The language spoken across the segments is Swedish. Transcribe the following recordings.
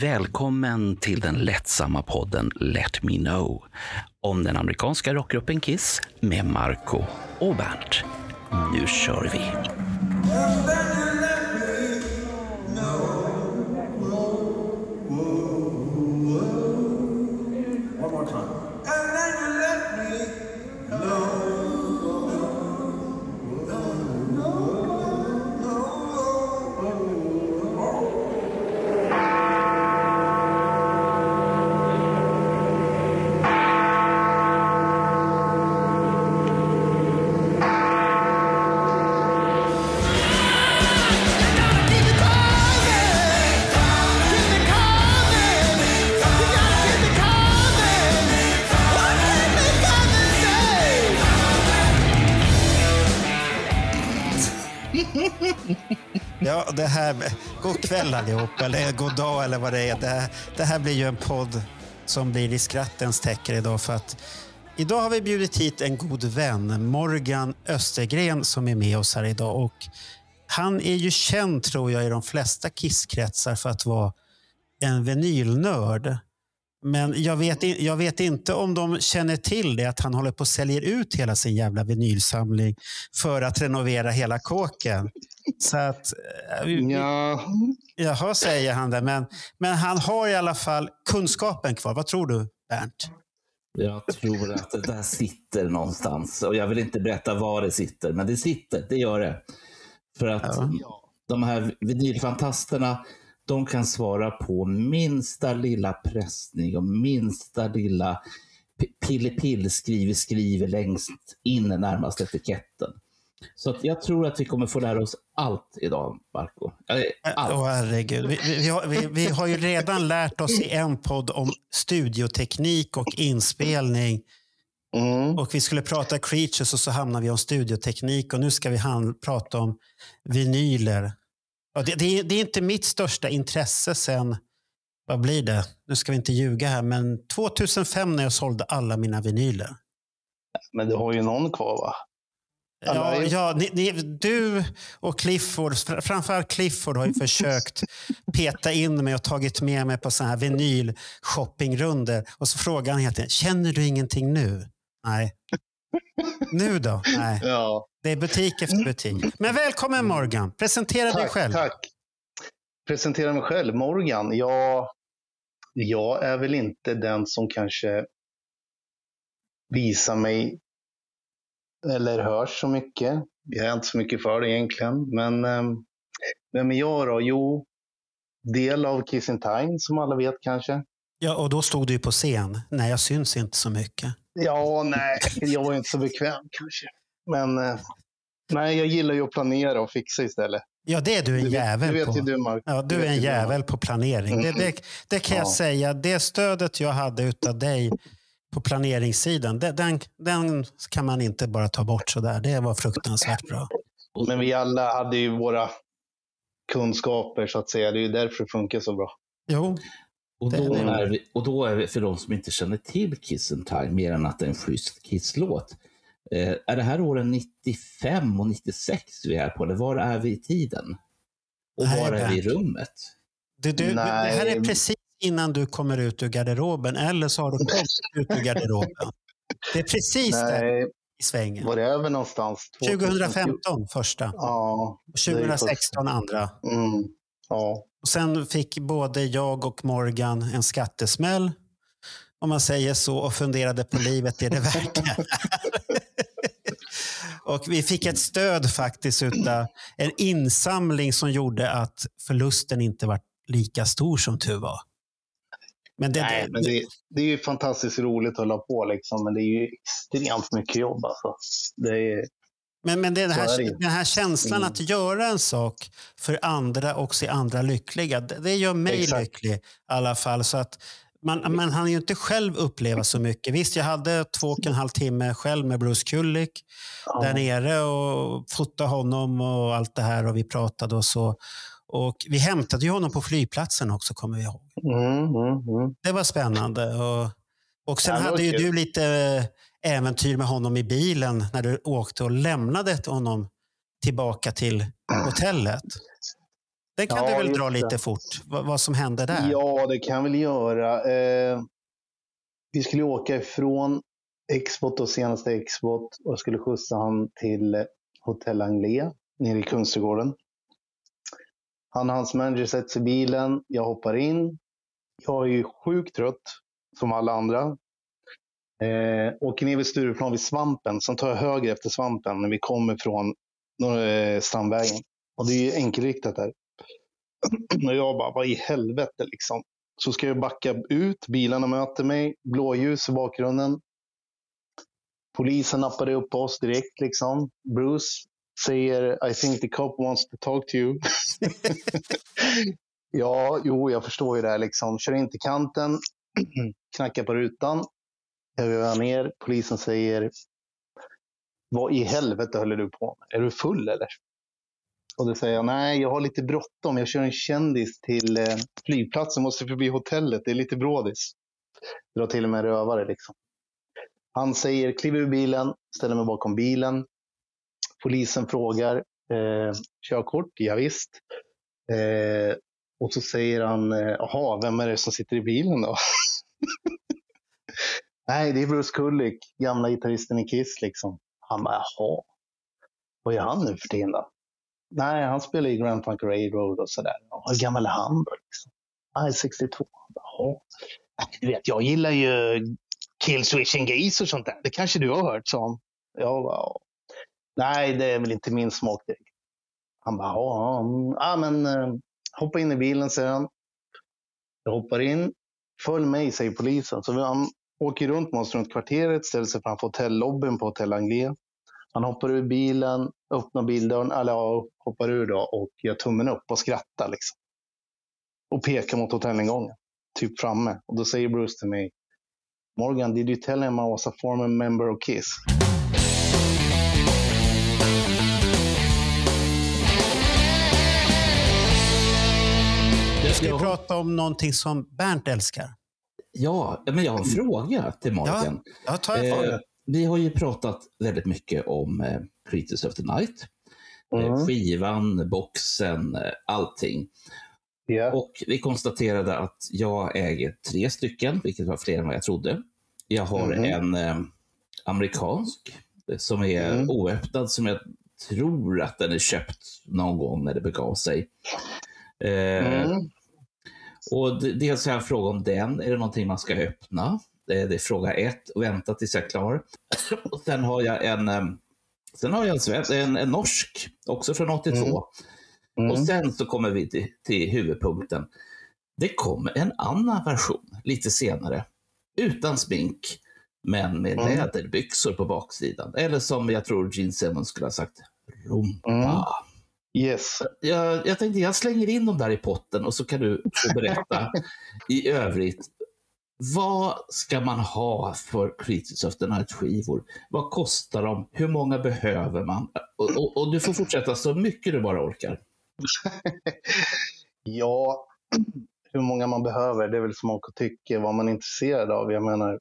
Välkommen till den lättsamma podden Let Me Know om den amerikanska rockgruppen Kiss med Marco och Bernt. Nu kör vi! Ja, det här, god kväll allihop, eller god dag eller vad det är. Det här blir ju en podd som blir i skrattens tecken idag, för att idag har vi bjudit hit en god vän, Morgan Östergren, som är med oss här idag. Och han är ju känd, tror jag, i de flesta Kiss-kretsar för att vara en vinylnörd. Men jag vet inte om de känner till det, att han håller på att sälja ut hela sin jävla vinylsamling för att renovera hela kåken. Så att, jaha, säger han det. Men han har i alla fall kunskapen kvar. Vad tror du, Bernt? Jag tror att det där sitter någonstans. Och jag vill inte berätta var det sitter. Men det sitter, det gör det. För att de här vinylfantasterna, de kan svara på minsta lilla pressning och minsta lilla pillepill skriver längst in närmast etiketten. Så att jag tror att vi kommer få lära oss allt idag, Marco. Allt. Herregud. Vi har ju redan lärt oss i en podd om studioteknik och inspelning. Och vi skulle prata Creatures och så hamnar vi om studioteknik. Och nu ska vi prata om vinyler. Och det är inte mitt största intresse sen, vad blir det? Nu ska vi inte ljuga här, men 2005 när jag sålde alla mina vinyler. Men du har ju någon kvar, va? Du och Clifford, framförallt Clifford, har ju försökt peta in mig och tagit med mig på såna här vinyl-shoppingrunder. Och så frågar han helt enkelt, känner du ingenting nu? Nej. Nu då? Nej. Ja. Det är butik efter butik. Men välkommen Morgan, presentera dig själv. Tack. Presentera mig själv. Morgan, jag är väl inte den som kanske visar mig eller hörs så mycket. Jag är inte så mycket för det egentligen. Men vem är jag då? Jo, del av Kiss in Time, som alla vet kanske. Ja, och då stod du ju på scen. Nej, jag syns inte så mycket. Ja, nej, jag var inte så bekväm kanske. Men nej, jag gillar ju att planera och fixa istället. Ja, det är du en jävel på. Det vet ju du, Mark. Ja, du är en jävel på planering. Det kan jag säga. Det stödet jag hade utav dig på planeringssidan, den kan man inte bara ta bort så där. Det var fruktansvärt bra. Men vi alla hade ju våra kunskaper, så att säga. Det är ju därför det funkar så bra. Jo. Och då är vi, för de som inte känner till Kiss in Time, mer än att det är en schysst Kiss-låt. Är det här åren 95 och 96 vi är på? Eller var är vi i tiden? Och var är vi i rummet? Det här är precis innan du kommer ut ur garderoben, eller så har du kommit ut ur garderoben. Det är precis där i svängen. Var det över någonstans? 2015 första. Ja. 2016 andra. Ja. Och sen fick både jag och Morgan en skattesmäll, om man säger så, och funderade på livet, är det värt det? Och vi fick ett stöd faktiskt utav en insamling som gjorde att förlusten inte var lika stor som tur var. Men det är ju fantastiskt roligt att hålla på liksom, men det är ju extremt mycket jobb alltså. Men den här känslan att göra en sak för andra och se andra lyckliga, det gör mig lycklig i alla fall. Så att man hann ju inte själv uppleva så mycket. Visst, jag hade 2,5 timme själv med Bruce Kulick där nere och fotade honom och allt det här, och vi pratade och så. Och vi hämtade ju honom på flygplatsen också, kommer vi ihåg. Det var spännande. Och sen hade ju du lite äventyr med honom i bilen när du åkte och lämnade honom tillbaka till hotellet. Den kan du väl dra lite fort, vad som hände där? Ja, det kan väl göra. Vi skulle åka ifrån Expot och senaste Expot och skulle skjutsa han till Hotell Anglia nere i Kungsträdgården. Han och hans manager sätts i bilen, jag hoppar in. Jag är ju sjukt trött, som alla andra. Åker ner vid Stureplan vid Svampen, sen tar jag höger efter Svampen när vi kommer från Strandvägen. Och det är ju enkelriktat där. Och jag bara, vad i helvete liksom. Så ska jag backa ut, bilarna möter mig, blåljus i bakgrunden. Polisen nappade upp oss direkt liksom. Bruce säger, I think the cop wants to talk to you. Ja, jag förstår ju det här liksom. Kör in till kanten, knackar på rutan. Jag vill ner, polisen säger, vad i helvete håller du på med? Är du full eller? Och då säger jag, nej jag har lite bråttom. Jag kör en kändis till flygplatsen, måste förbi hotellet. Det är lite brådis. Drar till och med rövare liksom. Han säger, kliv ur bilen, ställer mig bakom bilen. Polisen frågar, körkort? Ja, visst. Och så säger han, jaha, vem är det som sitter i bilen då? Nej, det är Bruce Kulick, gamla gitarristen i Kiss liksom. Han bara, jaha, vad gör han nu för tiden då? Nej, han spelar i Grand Funk Railroad och sådär. Hur gammal är han då liksom? Nej, 62. Jaha. Du vet, jag gillar ju Killswitch Engage och sånt där. Det kanske du har hört, sa han. Ja, nej, det är väl inte min smak direkt. Han bara, ja, men hoppa in i bilen, säger han. Jag hoppar in. Följ mig, säger polisen. Så han åker runt med oss runt kvarteret, ställer sig framför hotellobbyn på Hotell Anglia. Han hoppar ur bilen, öppnar bildörren, eller hoppar ur då och gör tummen upp och skrattar liksom. Och pekar mot hotellingången, typ framme. Och då säger Bruce till mig, Morgan, did you tell him I was a former member of Kiss? Du ska prata om någonting som Bernt älskar. Ja, men jag har en fråga till Morgan. Ja, ta en fråga. Vi har ju pratat väldigt mycket om Creatures of the Night. Skivan, boxen, allting. Yeah. Och vi konstaterade att jag äger 3 stycken, vilket var fler än vad jag trodde. Jag har en amerikansk som är oöppnad, som jag tror att den är köpt någon gång när det begav sig. Och dels har jag en fråga om den. Är det någonting man ska öppna? Det är fråga 1. Vänta tills jag är klar. Och sen har jag en norsk, också från 82. Och sen så kommer vi till huvudpunkten. Det kommer en annan version lite senare. Utan smink, men med läderbyxor på baksidan. Eller som jag tror Gene Simmons skulle ha sagt, rumpa. Yes. Jag tänkte jag slänger in dem där i potten och så kan du få berätta i övrigt. Vad ska man ha för Creatures of the Night-skivor? Vad kostar de? Hur många behöver man? Och du får fortsätta så mycket du bara orkar. Ja, hur många man behöver, det är väl som man tycker, vad man är intresserad av. Jag menar,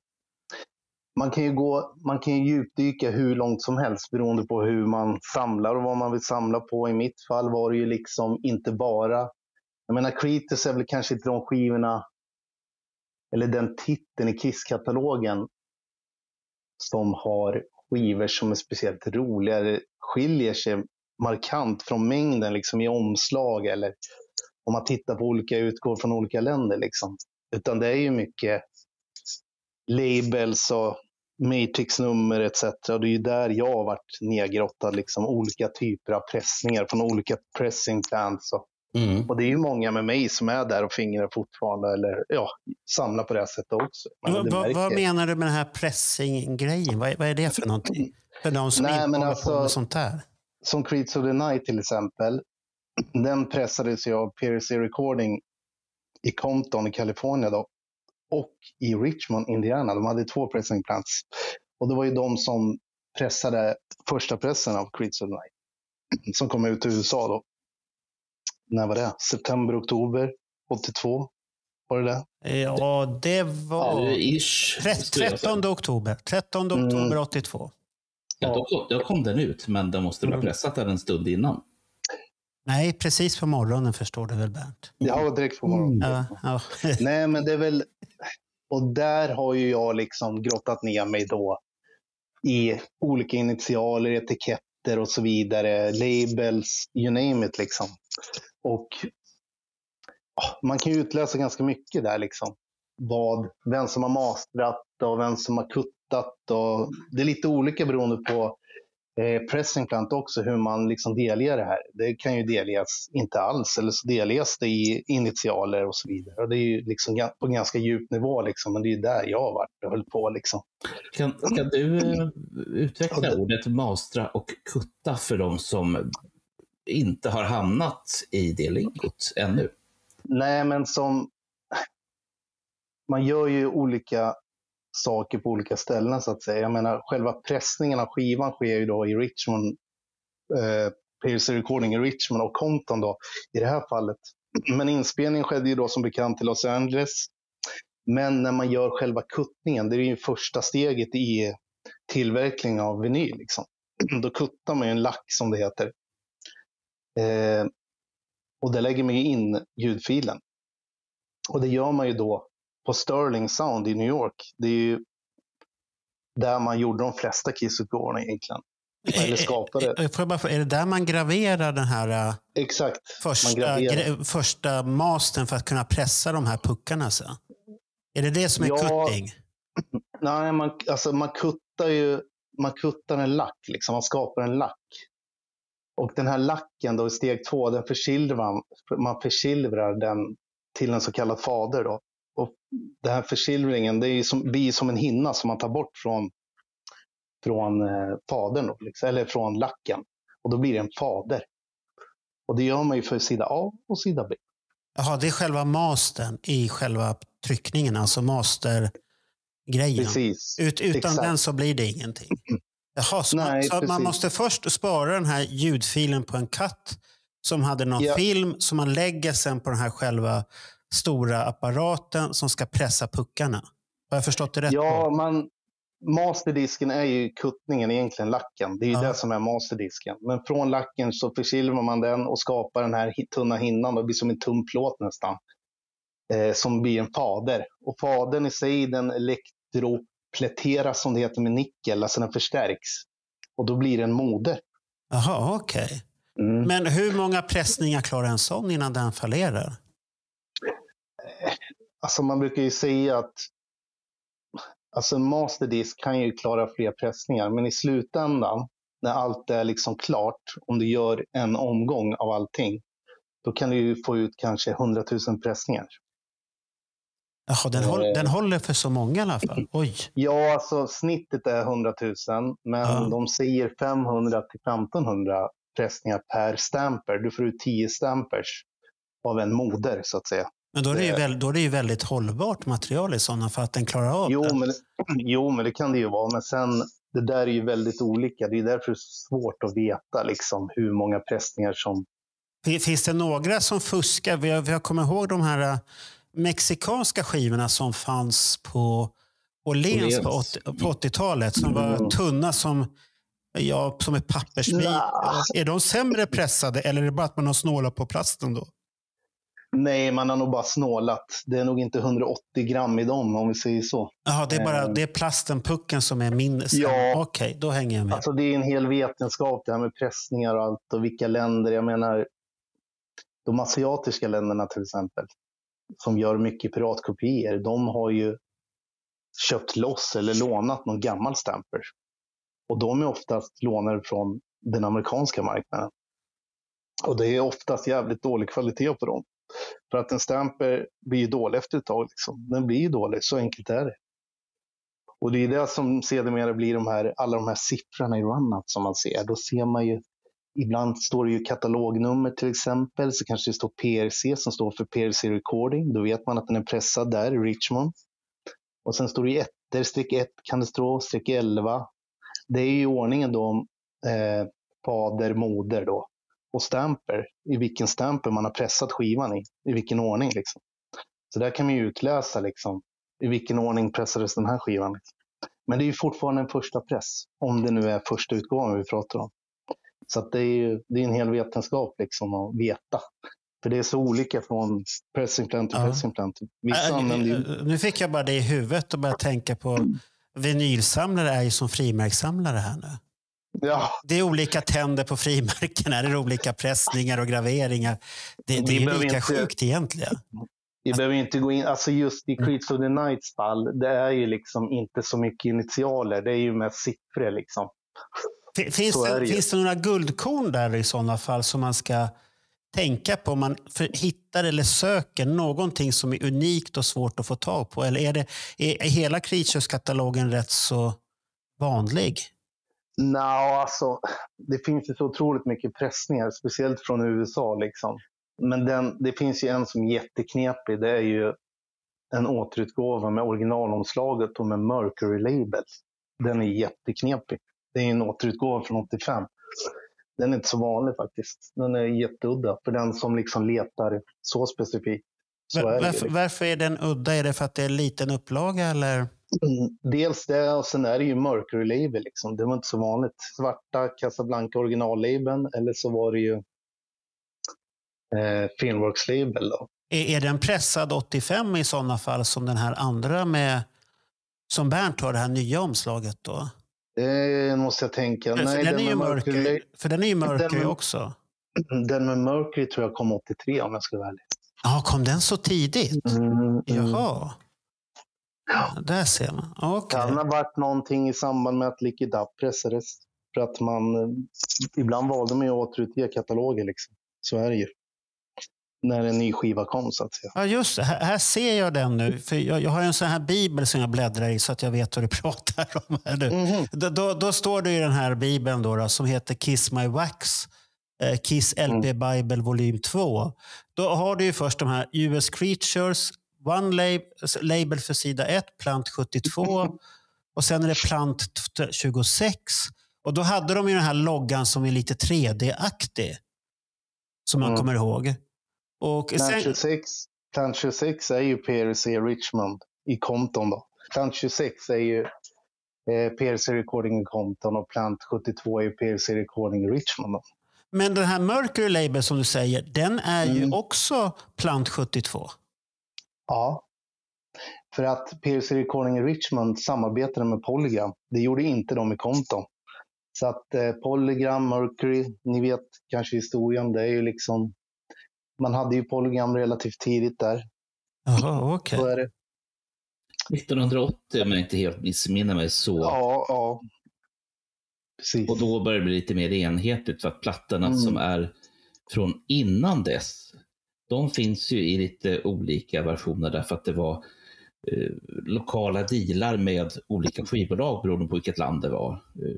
man kan ju djupdyka hur långt som helst beroende på hur man samlar och vad man vill samla på. I mitt fall var det ju liksom inte bara, jag menar, Creatures är väl kanske inte de skivorna eller den titeln i Kiss-katalogen som har skivor som är speciellt roliga, skiljer sig markant från mängden liksom i omslag, eller om man tittar på olika utgåvor från olika länder liksom. Utan det är ju mycket labels och Matrix-nummer etc. Och det är ju där jag har varit nedgrottad liksom, olika typer av pressningar från olika pressing plants. Och det är ju många med mig som är där och fingrar fortfarande, eller ja, samlar på det här sättet också. Vad menar du med den här pressing-grejen? Vad är det för någonting? För de som inte håller på med sånt här. Som Creeds of the Night till exempel. Den pressades ju av PRC Recording i Compton i Kalifornien då. Och i Richmond, Indiana. De hade 2 pressing plants. Och det var ju de som pressade första pressen av Creeds of the Night. Som kom ut i USA då. När var det? September, oktober 82? Var det det? Ja, det var 13 oktober. 13 oktober 82. Ja, då kom den ut, men de måste ha pressat den en stund innan. Nej, precis på morgonen förstår du väl, Bernt? Ja, direkt på morgonen. Ja. Nej, men det är väl... Och där har ju jag liksom grottat ner mig då i olika initialer, etiketter och så vidare. Labels, you name it liksom. Och man kan ju utläsa ganska mycket där liksom. Vem som har mastrat och vem som har kuttat. Och det är lite olika beroende på pressing plant också, hur man liksom delger det här. Det kan ju delges inte alls, eller så delges det i initialer och så vidare. Och det är ju liksom på ganska djup nivå liksom, men det är ju där jag har varit och höll på liksom. Kan du utveckla ordet mastra och kutta för de som inte har hamnat i det lingot ännu? Nej, men man gör ju olika saker på olika ställen så att säga. Jag menar, själva pressningen av skivan sker ju då i Richmond, PLC Recording i Richmond och Compton då i det här fallet. Men inspelningen skedde ju då som bekant i Los Angeles. Men när man gör själva kuttningen, det är ju första steget i tillverkning av vinyl liksom. Då kuttar man ju en lack som det heter. Och där lägger man ju in ljudfilen. Och det gör man ju då på Sterling Sound i New York. Det är ju där man gjorde de flesta Kiss-utgåvorna egentligen. Eller skapade. Är det där man graverar den här Exakt. första mastern för att kunna pressa de här puckarna sen? Är det som är cutting? Nej, man kuttar en lack liksom. Man skapar en lack. Och den här lacken då i steg 2, man försilvrar den till en så kallad fader då. Och den här försilvringen, det är blir som en hinna som man tar bort från fadern då, liksom, eller från lacken. Och då blir det en fader. Och det gör man ju för sida A och sida B. Jaha, det är själva mastern i själva tryckningen, alltså mastergrejen. Precis. Utan den så blir det ingenting. Jaha, så man måste först spara den här ljudfilen på en katt som hade någon film som man lägger sen på den här själva stora apparaten som ska pressa puckarna. Har jag förstått det rätt? Masterdisken är ju kuttningen, egentligen lacken. Det är ju det som är masterdisken. Men från lacken så försilvar man den och skapar den här tunna hinnan. Det blir som en tunn plåt nästan. Som blir en fader. Och fadern i sig, den elektropläteras som det heter med nickel. Alltså den förstärks. Och då blir det en moder. Jaha, okej. Mm. Men hur många pressningar klarar en sån innan den fallerar? Alltså man brukar ju säga att en masterdisk kan ju klara fler pressningar, men i slutändan när allt är liksom klart, om du gör en omgång av allting, då kan du ju få ut kanske 100 000 pressningar. Jaha, den håller för så många i alla fall. Oj. Ja, alltså snittet är 100 000, men de säger 500 till 1500 pressningar per stamper. Du får ut 10 stampers av en moder så att säga. Men då är det ju väldigt hållbart material i sådana för att den klarar av det. Jo, men det kan det ju vara. Men sen, det där är ju väldigt olika. Det är därför det är svårt att veta liksom, hur många pressningar som... Finns det några som fuskar? Vi har kommit ihåg de här mexikanska skivorna som fanns på Åhléns på 80-talet. Som var tunna som ett pappersbit. Är de sämre pressade eller är det bara att man har snålat på plasten då? Nej, man har nog bara snålat. Det är nog inte 180 gram i dem, om vi säger så. Jaha, det är plasten, pucken som är min. Ja. Okej, då hänger jag med. Alltså det är en hel vetenskap det här med pressningar och allt. Och vilka länder, jag menar de asiatiska länderna till exempel, som gör mycket piratkopier, de har ju köpt loss eller lånat någon gammal stamper. Och de är oftast lånade från den amerikanska marknaden. Och det är oftast jävligt dålig kvalitet på dem. För att en stamper blir ju dålig efter ett tag. Liksom. Den blir ju dålig, så enkelt är det. Och det är det som sedermera blir alla de här siffrorna i runnat som man ser. Då ser man ju, ibland står det ju katalognummer till exempel. Så kanske det står PRC som står för PRC Recording. Då vet man att den är pressad där i Richmond. Och sen står det ju streck 1 kan det stå, streck 11. Det är ju ordningen då fader, moder då. Och stamper, i vilken stamper man har pressat skivan i vilken ordning liksom. Så där kan man ju utläsa liksom, i vilken ordning pressades den här skivan. Liksom. Men det är ju fortfarande en första press, om det nu är första utgången vi pratar om. Så att det är en hel vetenskap liksom att veta. För det är så olika från pressing plant till pressing plant. Nu fick jag bara det i huvudet och började tänka på vinylsamlare är ju som frimärkssamlare här nu. Ja. Det är olika tänder på frimärken, det är olika pressningar och graveringar. Det är lika sjukt egentligen. Vi behöver inte gå in, alltså just i Creeds of the Nights fall, det är ju liksom inte så mycket initialer, det är ju med siffror liksom. Finns det några guldkorn där i sådana fall som man ska tänka på om man hittar eller söker någonting som är unikt och svårt att få tag på? Eller är hela Creatures-katalogen rätt så vanlig? Alltså det finns ju så otroligt mycket pressningar, speciellt från USA liksom. Men det finns ju en som är jätteknepig, det är ju en återutgåva med originalomslaget och med Mercury Label. Den är jätteknepig. Det är en återutgåva från 85. Den är inte så vanlig faktiskt. Den är jätteudda för den som liksom letar så specifikt. Varför är den udda? Är det för att det är en liten upplaga eller? Dels det, och sen är det ju Mercury Label liksom. Det var inte så vanligt. Svarta Casablanca originallabeln, eller så var det ju Filmworks label då. Är den pressad 85 i sådana fall som den här andra med som Bernt har, det här nya omslaget då? Det måste jag tänka. Nej, den är ju Mercury, för den är ju Mercury också. Den med Mercury tror jag kom 83 om jag ska vara ärlig. Ja, kom den så tidigt? Jaha. Där ser man. Okay. Kan ha varit någonting i samband med att Liquid Up pressades. För att man ibland valde man ju att återutge kataloger liksom. Så är det ju. När en ny skiva kom så att säga. Ja just det, här ser jag den nu. För jag har en sån här bibel som jag bläddrar i så att jag vet vad du pratar om här nu. Då står det i den här bibeln då, som heter Kiss My Wax. Kiss LP Bible volym 2. Då har du ju först de här US Creatures, One label för sida 1, Plant 72 och sen är det Plant 26. Och då hade de ju den här loggan som är lite 3D-aktig som man kommer ihåg. Och Plant 26 är ju PRC Richmond i Compton då. Plant 26 är ju PRC Recording i Compton och Plant 72 är ju PRC Recording i Richmond då. Men den här Mercury Label som du säger, den är ju också Plant 72. Ja, för att PRC Recording i Richmond samarbetade med Polygram. Det gjorde inte de i Compton. Så att Polygram, Mercury, ni vet kanske historien, det är ju liksom, man hade ju Polygram relativt tidigt där. Jaha, okej. Så är det. 1980 om jag inte helt missminner mig så. Ja. Precis. Och då börjar det bli lite mer enhetligt för att plattorna som är från innan dess, de finns ju i lite olika versioner därför att det var lokala dealar med olika skivbolag beroende på vilket land det var.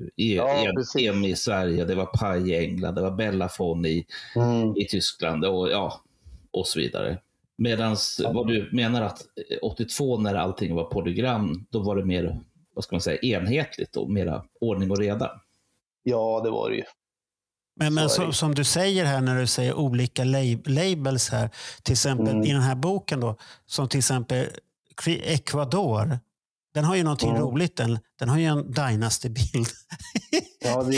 EMI i Sverige, det var Pi i England, det var Bellafon i Tyskland och så vidare. Medan vad du menar att 82 när allting var polygram, då var det mer, vad ska man säga, enhetligt och mera ordning och reda. Ja, det var det ju. Men som du säger här när du säger olika labels här, till exempel i den här boken då, som till exempel Ecuador, den har ju någonting roligt, den har ju en Dynasty-bild. Ja, det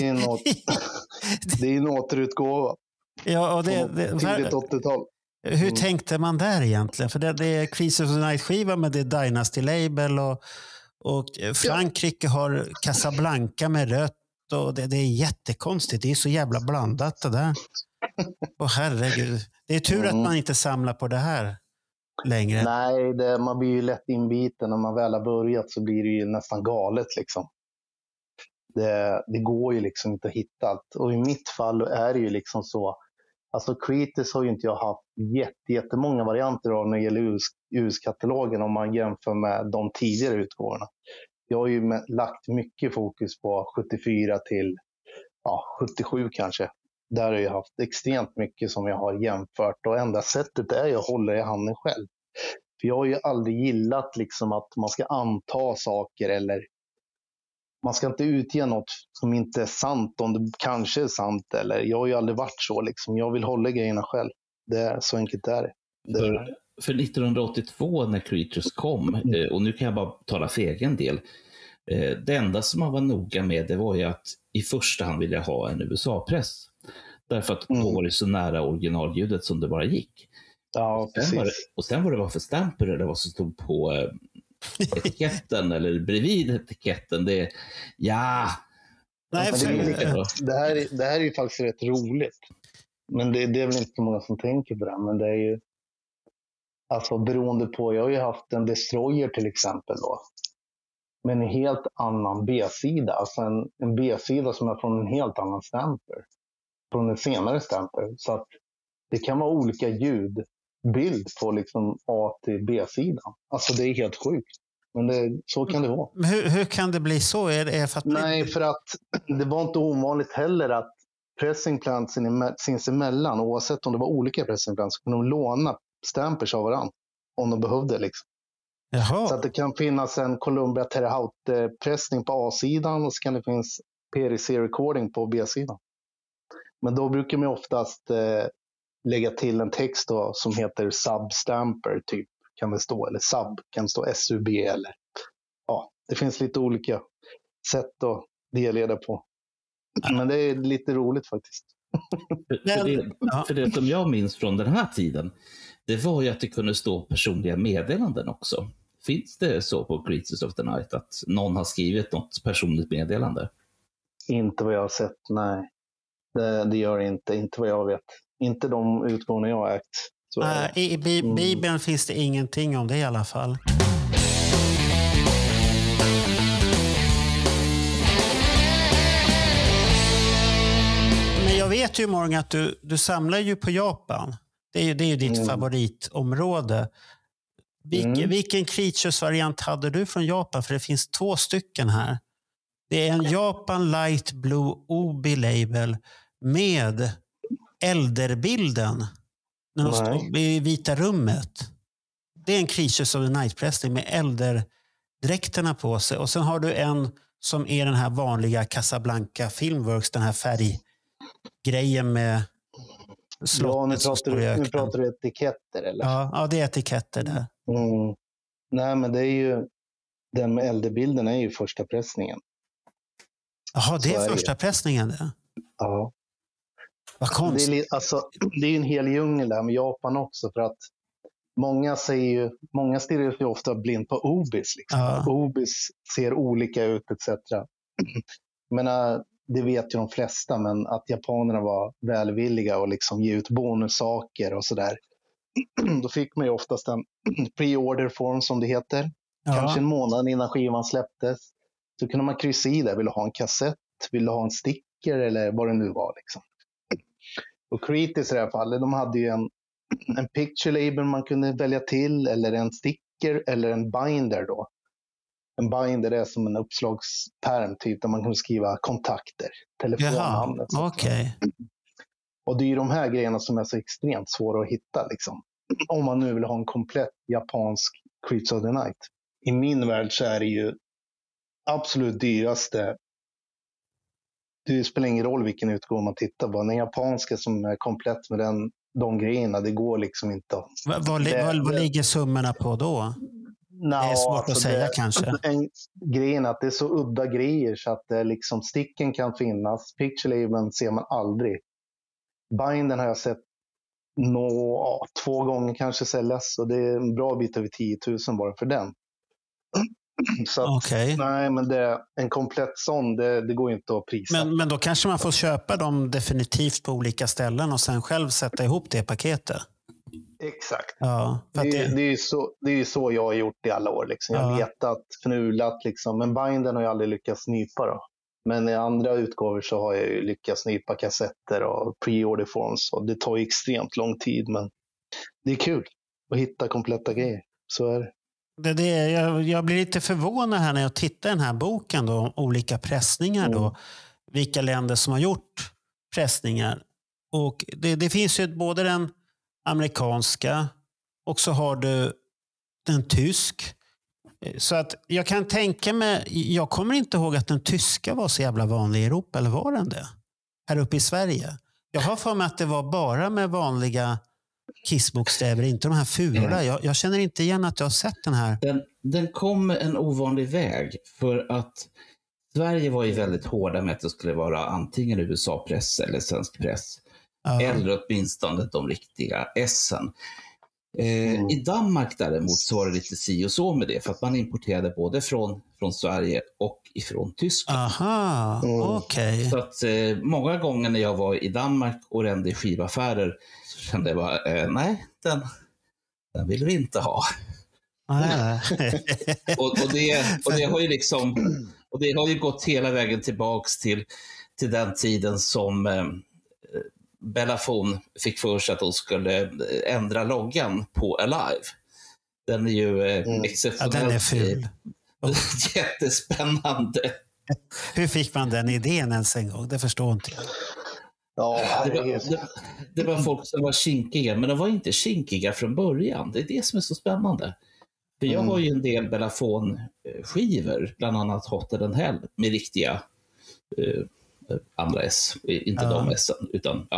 är en återutgåva. Ja, och tidigt 80-tal. Hur tänkte man där egentligen? För det är Creatures of the Night-skiva med det Dynasty-label och Frankrike har Casablanca med rött. Och det är jättekonstigt. Det är så jävla blandat det där. Åh herregud. Det är tur att man inte samlar på det här längre. Nej, man blir ju lätt inbiten. När man väl har börjat så blir det ju nästan galet liksom. Det går ju liksom inte att hitta allt. Och i mitt fall är det ju liksom så. Alltså Creatures har ju inte jag haft jättemånga varianter av när det gäller US-katalogen om man jämför med de tidigare utgåvorna. Jag har ju lagt mycket fokus på 74 till 77 kanske. Där har jag haft extremt mycket som jag har jämfört. Och enda sättet är jag håller i handen själv. För jag har ju aldrig gillat liksom att man ska anta saker eller man ska inte utge något som inte är sant om det kanske är sant. Eller jag har ju aldrig varit så liksom. Jag vill hålla grejerna själv. Det är så enkelt är det. För 1982 när Creatures kom, och nu kan jag bara tala för egen del, Det enda som man var noga med, det var ju att i första hand ville ha en USA-press. Därför att då var det så nära originalljudet som det bara gick. Ja, och sen var det var för stamper eller vad som stod på etiketten eller bredvid etiketten. Det, ja... Nej, det här är ju faktiskt rätt roligt. Men det är väl inte så många som tänker på det. Men det är ju... Alltså beroende på... Jag har ju haft en Destroyer till exempel då. Men en helt annan B-sida. Alltså en B-sida som är från en helt annan stamper. Från en senare stamper. Så att det kan vara olika ljudbild på liksom A till B-sidan. Alltså det är helt sjukt. Men så kan det vara. Men hur kan det bli så? Nej, för att det var inte ovanligt heller att pressingplantsen sinsemellan, oavsett om det var olika pressingplants, så kunde de låna stampers av varandra om de behövde. Liksom. Jaha. Så att det kan finnas en Columbia Terrahout-pressning på A-sidan och så kan det finnas PRC-recording på B-sidan. Men då brukar man oftast lägga till en text då, som heter substamper typ. Kan det stå, eller sub kan stå SUB eller ja, det finns lite olika sätt att delleda på. Men det är lite roligt faktiskt. För det som jag minns från den här tiden, det var ju att det kunde stå personliga meddelanden också. Finns det så på Creatures of the Night att någon har skrivit något personligt meddelande? Inte vad jag har sett, nej. Det gör det inte vad jag vet. Inte de utgåvorna jag har ägt. I Bibeln finns det ingenting om det i alla fall. Men jag vet ju, Morgan, att du samlar ju på Japan. Det är ju ditt favoritområde. Vilken Creatures-variant hade du från Japan? För det finns 2 stycken här. Det är en Japan Light Blue Obi label med Elderbilden. När de står i vita rummet. Det är en Creatures of the Night-pressning med älderdräkterna på sig. Och sen har du en som är den här vanliga Casablanca Filmworks, den här färggrejen med slottet. Ja, nu pratar du etiketter, eller? Ja, det är etiketter där. Nej, men det är ju... Den med äldrebilden är ju första pressningen. Jaha, det är första pressningen det? Ja. Vad konstigt. Det är ju en hel djungel där med Japan också, för att många stirrar sig ofta blind på Obis. Liksom. Ja. Obis ser olika ut etc. Men det vet ju de flesta, men att japanerna var välvilliga och liksom ge ut bonussaker och sådär. Då fick man ju oftast en pre-order form som det heter. Ja. Kanske en månad innan skivan släpptes. Så kunde man kryssa i det. Vill du ha en kassett? Vill du ha en sticker? Eller vad det nu var liksom. Och Creatures i det här fallet, de hade ju en picture label man kunde välja till, eller en sticker eller en binder då. En binder är som en uppslagspärm typ, där man kan skriva kontakter, telefonnamn. Okay. Och det är ju de här grejerna som är så extremt svåra att hitta liksom. Om man nu vill ha en komplett japansk Creatures of the Night. I min värld så är det ju absolut dyraste. Det spelar ingen roll vilken utgåva man tittar på. Den japanska som är komplett med de grejerna, det går liksom inte. Vad ligger summorna på då? Det är svårt att säga kanske. Grejen är att det är så udda grejer så att det liksom, sticken kan finnas. Picture labeln ser man aldrig. Binden har jag sett 2 gånger kanske säljas. Och det är en bra bit över 10 000 bara för den. Så att, nej, men en komplett sån, det går inte att prisa. Men då kanske man får köpa dem definitivt på olika ställen och sen själv sätta ihop det paketet. Exakt. Ja, det är ju så jag har gjort i alla år. Liksom. Jag har letat, fnulat. Liksom. Men binden har jag aldrig lyckats snipa. Då. Men i andra utgåvor så har jag ju lyckats snipa kassetter och pre-order forms. Och det tar ju extremt lång tid. Men det är kul att hitta kompletta grejer. Så är det. Jag blir lite förvånad här när jag tittar i den här boken då, om olika pressningar då, vilka länder som har gjort pressningar. Och det finns ju både den amerikanska och så har du den tysk. Så att jag kan tänka mig, jag kommer inte ihåg att den tyska var så jävla vanlig i Europa, eller var den det? Här uppe i Sverige. Jag har för mig att det var bara med vanliga Kiss-bokstäver, inte de här fula. Jag känner inte igen att jag har sett den här. Den kom en ovanlig väg för att Sverige var ju väldigt hårda med att det skulle vara antingen USA-press eller svensk press. Eller åtminstone de riktiga S-en. I Danmark däremot så var det lite si och så med det, för att man importerade både från Sverige och ifrån Tyskland. Aha, okej. Så att många gånger när jag var i Danmark och rände i skivaffärer så kände jag bara, nej, den vill vi inte ha. och det har ju liksom, och det har ju gått hela vägen tillbaks till den tiden som Bellafon fick för sig att de skulle ändra loggan på Alive. Den är ju exceptionellt den är ful. Jättespännande. Hur fick man den idén ens en gång? Det förstår inte jag. Ja, det var folk som var kinkiga, men de var inte kinkiga från början. Det är det som är så spännande. För jag har ju en del Bellafon-skivor, bland annat Hotter than Hell, med riktiga andra S, inte de S-en, utan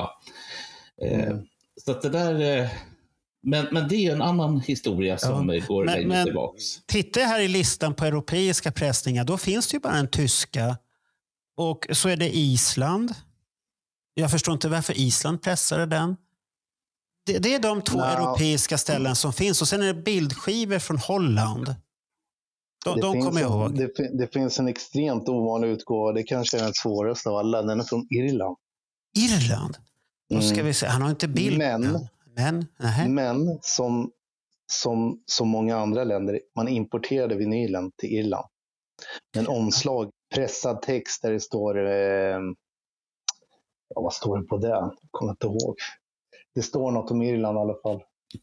så att det där, men det är ju en annan historia som går längre tillbaks. Titta här i listan på europeiska pressningar, då finns det ju bara en tyska, och så är det Island. Jag förstår inte varför Island pressade den. Det är de två europeiska ställen som finns, och sen är det bildskivor från Holland. De kommer jag ihåg. Det finns en extremt ovanlig utgåva. Det kanske är den svåraste av alla. Den är från Irland. Irland? Då ska vi se. Han har inte bild. Men som många andra länder, man importerade vinylen till Irland. En omslag, pressad text där det står... vad står det på det? Jag kommer inte ihåg. Det står något om Irland i alla fall.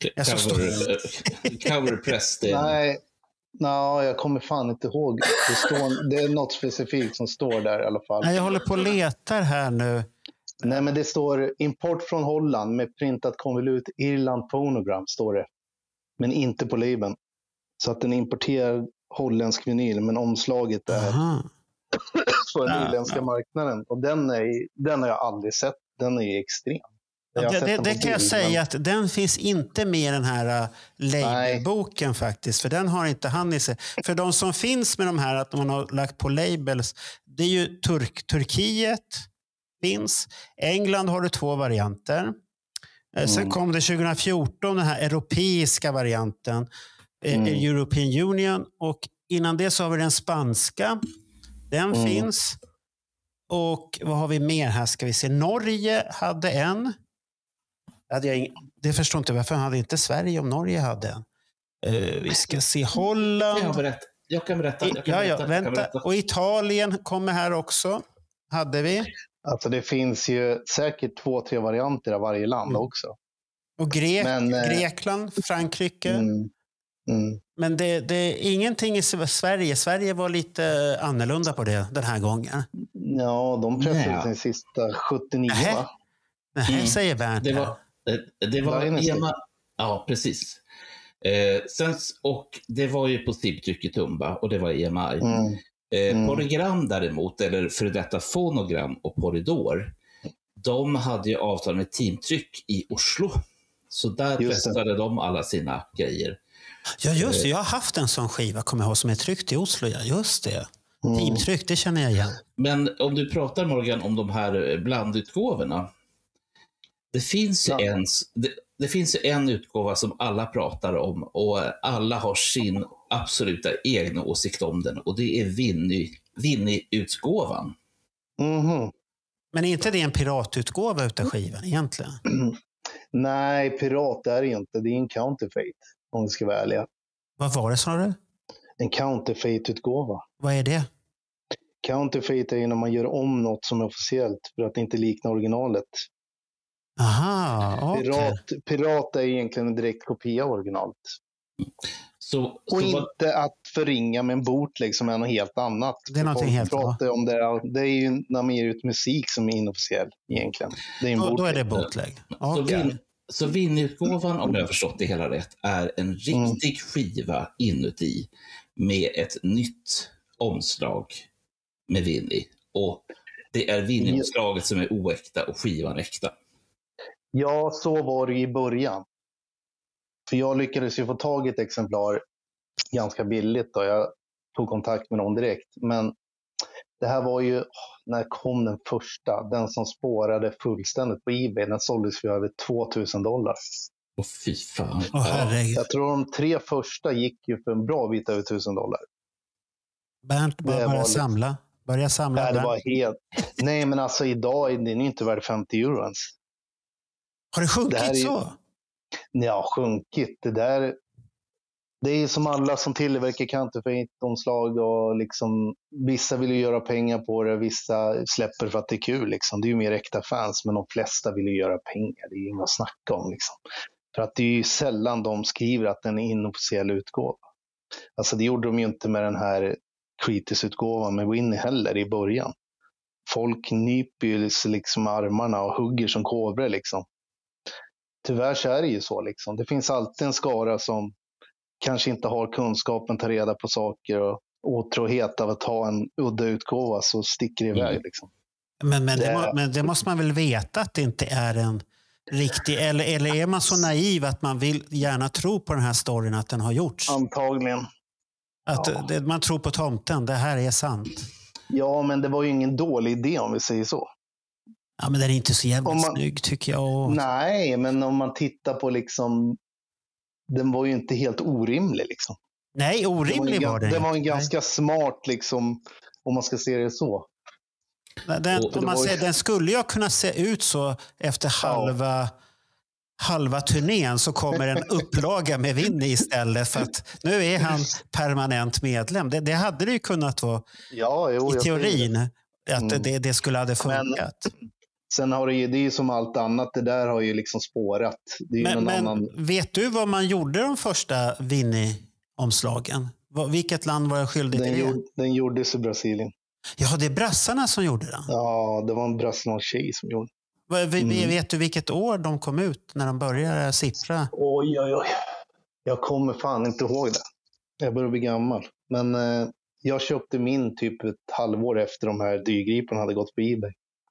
Cover press. Nej, jag kommer fan inte ihåg. Det är något specifikt som står där i alla fall. Nej, jag håller på och letar här nu. Nej, men det står import från Holland med printat konvolut Irland Phonogram, står det. Men inte på labeln. Så att den importerar holländsk vinyl, men omslaget är för den irländska marknaden. Och den har jag aldrig sett. Den är extrem. Det kan jag säga att den finns inte med i den här labelboken faktiskt. För den har inte han i sig. För de som finns med de här, att man har lagt på labels, det är ju Turkiet finns. England har du 2 varianter. Sen kom det 2014 den här europeiska varianten. European Union. Och innan det så har vi den spanska. Den finns. Och vad har vi mer här? Ska vi se. Norge hade en. Det förstår inte varför hade inte Sverige om Norge hade en. Vi ska se Holland. Jag kan berätta. Vänta. Och Italien kommer här också. Hade vi. Alltså det finns ju säkert 2-3 varianter av varje land också. Och Grekland, Frankrike. Men det är ingenting i Sverige. Sverige var lite annorlunda på det den här gången. Ja, de pressade sin sista 79, va? Nej, säger Bernt. Det var EMA. Ja, precis. Och det var ju på Stibtryck i Tumba och det var EMI. Polygram däremot, eller för detta Fonogram och Polydor, de hade ju avtal med Teamtryck i Oslo. Så där testade de alla sina grejer. Ja, just det. Jag har haft en sån skiva, kommer jag ihåg, som är tryckt i Oslo. Ja, just det. Teamtryck, det känner jag igen. Men om du pratar, Morgan, om de här blandutgåvorna. Det finns en utgåva som alla pratar om och alla har sin absoluta egna åsikt om den, och det är Vinny-utgåvan. Men är inte det en piratutgåva utav skivan egentligen? Nej, pirat är det inte. Det är en counterfeit, om vi ska vara ärliga. Vad var det, sa du? En counterfeit-utgåva. Vad är det? Counterfeit är när man gör om något som är officiellt för att det inte liknar originalet. Aha, okay. Pirat är egentligen en direkt kopia av originalet. Och inte att förringa med en bootleg som är något helt annat. Det är någonting helt annat. Det är ju när man ger ut musik som är inofficiell egentligen. Det är en då är det bootleg. Okay. Så Vinny-utgåvan, om jag har förstått det hela rätt, är en riktig skiva inuti med ett nytt omslag med Vinny. Och det är Vinny-omslaget som är oäkta och skivan äkta. Ja, så var det i början. För jag lyckades ju få tag i ett exemplar ganska billigt då. Jag tog kontakt med någon direkt. Men det här var ju, när kom den första? Den som spårade fullständigt på eBay. Den såldes för över $2,000. Fy fan. Jag tror de 3 första gick ju för en bra bit över $1,000. Bernt, börja samla. Börja samla. Nej, det var helt... Nej, men alltså idag är den inte värd 50 euro ens. Har det sjunkit så? Ja, sjunkit. Det är som alla som tillverkar counterfeit-omslag och liksom, vissa vill ju göra pengar på det, vissa släpper för att det är kul. Liksom. Det är ju mer äkta fans, men de flesta vill ju göra pengar. Det är ju inget att snacka om. Liksom. För att det är ju sällan de skriver att den är inofficiell utgåva. Alltså det gjorde de ju inte med den här Creators-utgåvan med Winnie heller i början. Folk nyper ju liksom armarna och hugger som kobror liksom. Tyvärr så är det ju så liksom. Det finns alltid en skara som kanske inte har kunskapen, ta reda på saker och otrohet av att ha en udda utgåva så sticker det iväg liksom. Men det måste man väl veta att det inte är en riktig, eller är man så naiv att man vill gärna tro på den här storyn att den har gjorts? Antagligen. Att man tror på tomten, det här är sant. Ja, men det var ju ingen dålig idé om vi säger så. Ja, men den är inte så jävla snygg tycker jag. Nej, men om man tittar på liksom, den var ju inte helt orimlig liksom. Nej, orimlig var den. Det var en ganska smart liksom, om man ska se det så. Den skulle ju kunna se ut så efter halva turnén så kommer en upplaga med Winnie istället för att nu är han permanent medlem. Det hade det ju kunnat vara i teorin att det skulle ha funkat. Sen har det är ju som allt annat, det där har ju liksom spårat. Det är men vet du vad man gjorde de första Winnie-omslagen? Vilket land var jag skyldig till det? Den gjordes i Brasilien. Ja, det är brassarna som gjorde den. Ja, det var en brasiliansk tjej som gjorde den. Vet du vilket år de kom ut när de började sippra? Oj. Jag kommer fan inte ihåg det. Jag börjar bli gammal. Men jag köpte min typ ett halvår efter de här dyrgriparna hade gått på eBay.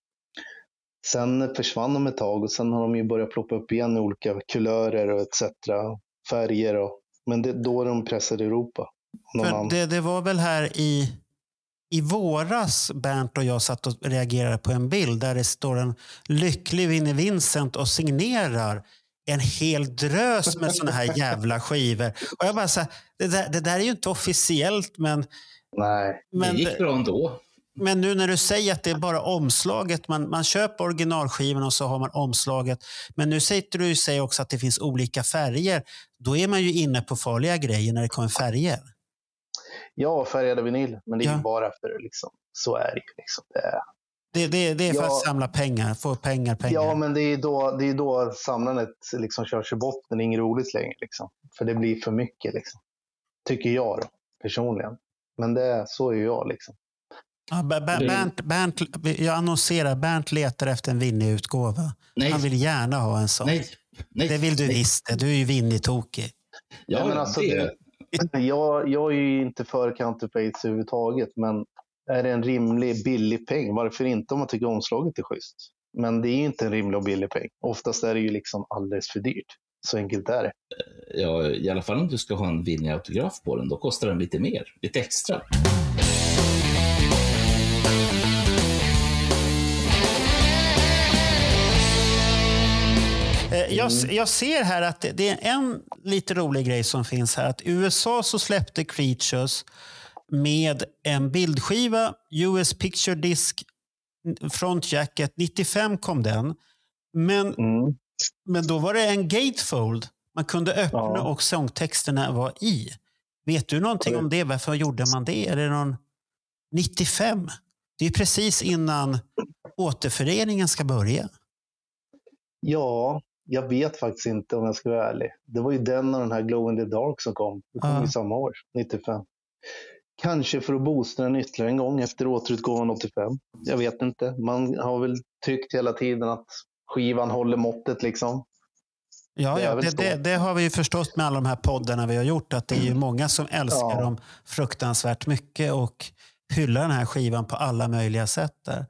Sen försvann de ett tag och sen har de ju börjat ploppa upp igen i olika kulörer och etc. Färger. Men då de pressade Europa. Det var väl här i våras Bernt och jag satt och reagerade på en bild där det står en lycklig Winnie Vincent och signerar en hel drös med såna här jävla skivor. Och jag bara så här, det där är ju inte officiellt men... Nej, det gick bra ändå. Men nu när du säger att det är bara omslaget, man köper originalskivan och så har man omslaget. Men nu säger du säger också att det finns olika färger. Då är man ju inne på farliga grejer när det kommer färger. Ja, färgade vinyl. Men det är ju bara för liksom, så är det ju liksom. Det är för att samla pengar, få pengar. Ja, men det är då samlandet liksom körs i botten. Det är inget roligt längre liksom. För det blir för mycket liksom. Tycker jag då, personligen. Men så är ju jag liksom. Ja, Bernt, jag annonserar, Bernt letar efter en Winnie-utgåva. Han vill gärna ha en sån. Nej, det vill du visst, du är ju Winnie-tokig. Ja, men alltså, jag är ju inte för counterfeits överhuvudtaget, men är det en rimlig, billig peng? Varför inte om man tycker omslaget är schysst? Men det är ju inte en rimlig och billig peng. Oftast är det ju liksom alldeles för dyrt. Så enkelt är det. Ja, i alla fall om du ska ha en Winnie-autograf på den, då kostar den lite mer, lite extra. Jag ser här att det är en lite rolig grej som finns här. Att i USA så släppte Creatures med en bildskiva, US Picture Disc, Front Jacket. 95 kom den. Men då var det en gatefold. Man kunde öppna och sångtexterna var i. Vet du någonting om det? Varför gjorde man det? Är det någon 95? Det är precis innan återföreningen ska börja. Ja, jag vet faktiskt inte om jag ska vara ärlig. Det var ju den och den här Glow in the Dark som kom. Det kom i samma år, 95. Kanske för att boosta den ytterligare en gång efter återutgåvan 85. Jag vet inte. Man har väl tyckt hela tiden att skivan håller måttet liksom. Ja, det har vi ju förstått med alla de här poddarna vi har gjort. Att det är ju många som älskar dem fruktansvärt mycket och hyllar den här skivan på alla möjliga sätt där.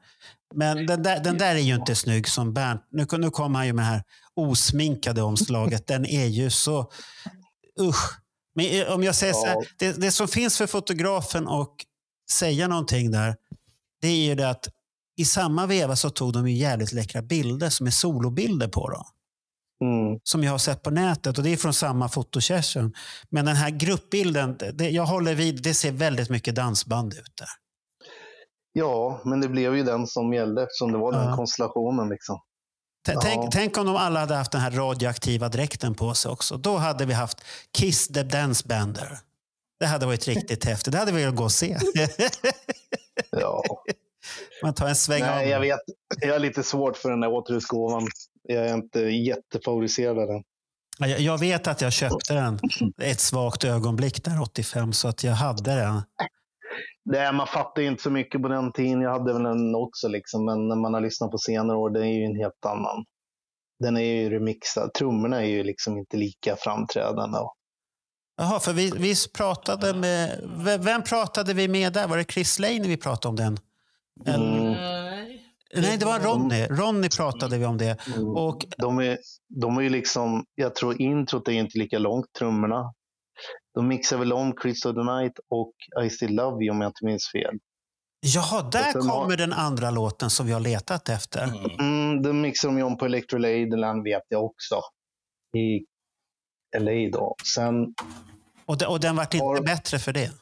Men den där är ju inte snygg som Bernt. Nu kommer han ju med det här osminkade omslaget. Den är ju så... Usch. Men om jag säger så här, det som finns för fotografen och säga någonting där, det är ju det att i samma veva så tog de ju jävligt läckra bilder som är solobilder på dem. Som jag har sett på nätet, och det är från samma fotosession. Men den här gruppbilden, jag håller vid, det ser väldigt mycket dansband ut där. Ja, men det blev ju den som gällde eftersom det var den konstellationen liksom. Tänk om de alla hade haft den här radioaktiva dräkten på sig också. Då hade vi haft Kiss the Dance Bander. Det hade varit riktigt häftigt. Det hade vi velat gå och se. Ja. Man tar en sväng. Nej, jag vet. Jag har lite svårt för den där återutgåvan. Jag är inte jättefavoriserad av den. Jag vet att jag köpte den ett svagt ögonblick där 85, så att jag hade den. Nej, man fattar ju inte så mycket på den tiden. Jag hade väl den också liksom, men när man har lyssnat på senare år, det är ju en helt annan. Den är ju remixad. Trummorna är ju liksom inte lika framträdande. Jaha, för vi pratade med... Vem pratade vi med där? Var det Chris Lane vi pratade om den? Nej, det var Ronny. Ronny pratade vi om det. Och... De är ju liksom... Jag tror introt är inte lika långt, trummorna. De mixar väl om Creeds of the Night och I Still Love You, om jag inte minns fel. Jaha, där kommer den andra låten som vi har letat efter. Den mixar de om på Electro Ladyland, vet jag också. I LA då. Sen... Och den var inte bättre för det?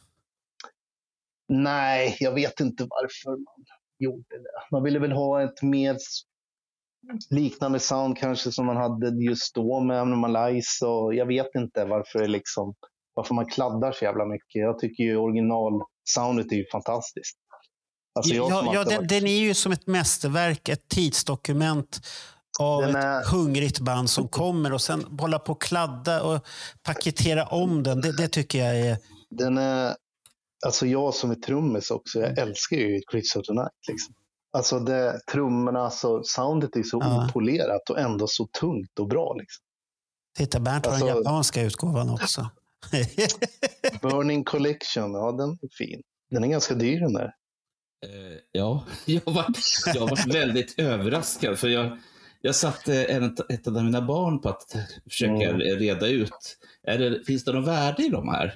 Nej, jag vet inte varför man gjorde det. Man ville väl ha ett mer liknande sound kanske som man hade just då med Animalize, och jag vet inte varför man kladdar så jävla mycket. Jag tycker ju originalsoundet är ju fantastiskt. Alltså den är ju som ett mästerverk, ett tidsdokument av ett hungrigt band som kommer och sen hålla på och kladda och paketera om den. Det tycker jag är... Den är... Alltså jag som är trummis också, jag älskar ju Creeds of the Night liksom. Alltså trummorna, alltså soundet är så opolerat och ändå så tungt och bra liksom. Titta, Bernt har den japanska utgåvan också. Burning Collection, ja, den är fin. Den är ganska dyr den där. Ja, jag var väldigt överraskad, för jag satte ett av mina barn på att försöka reda ut, finns det någon värde i de här?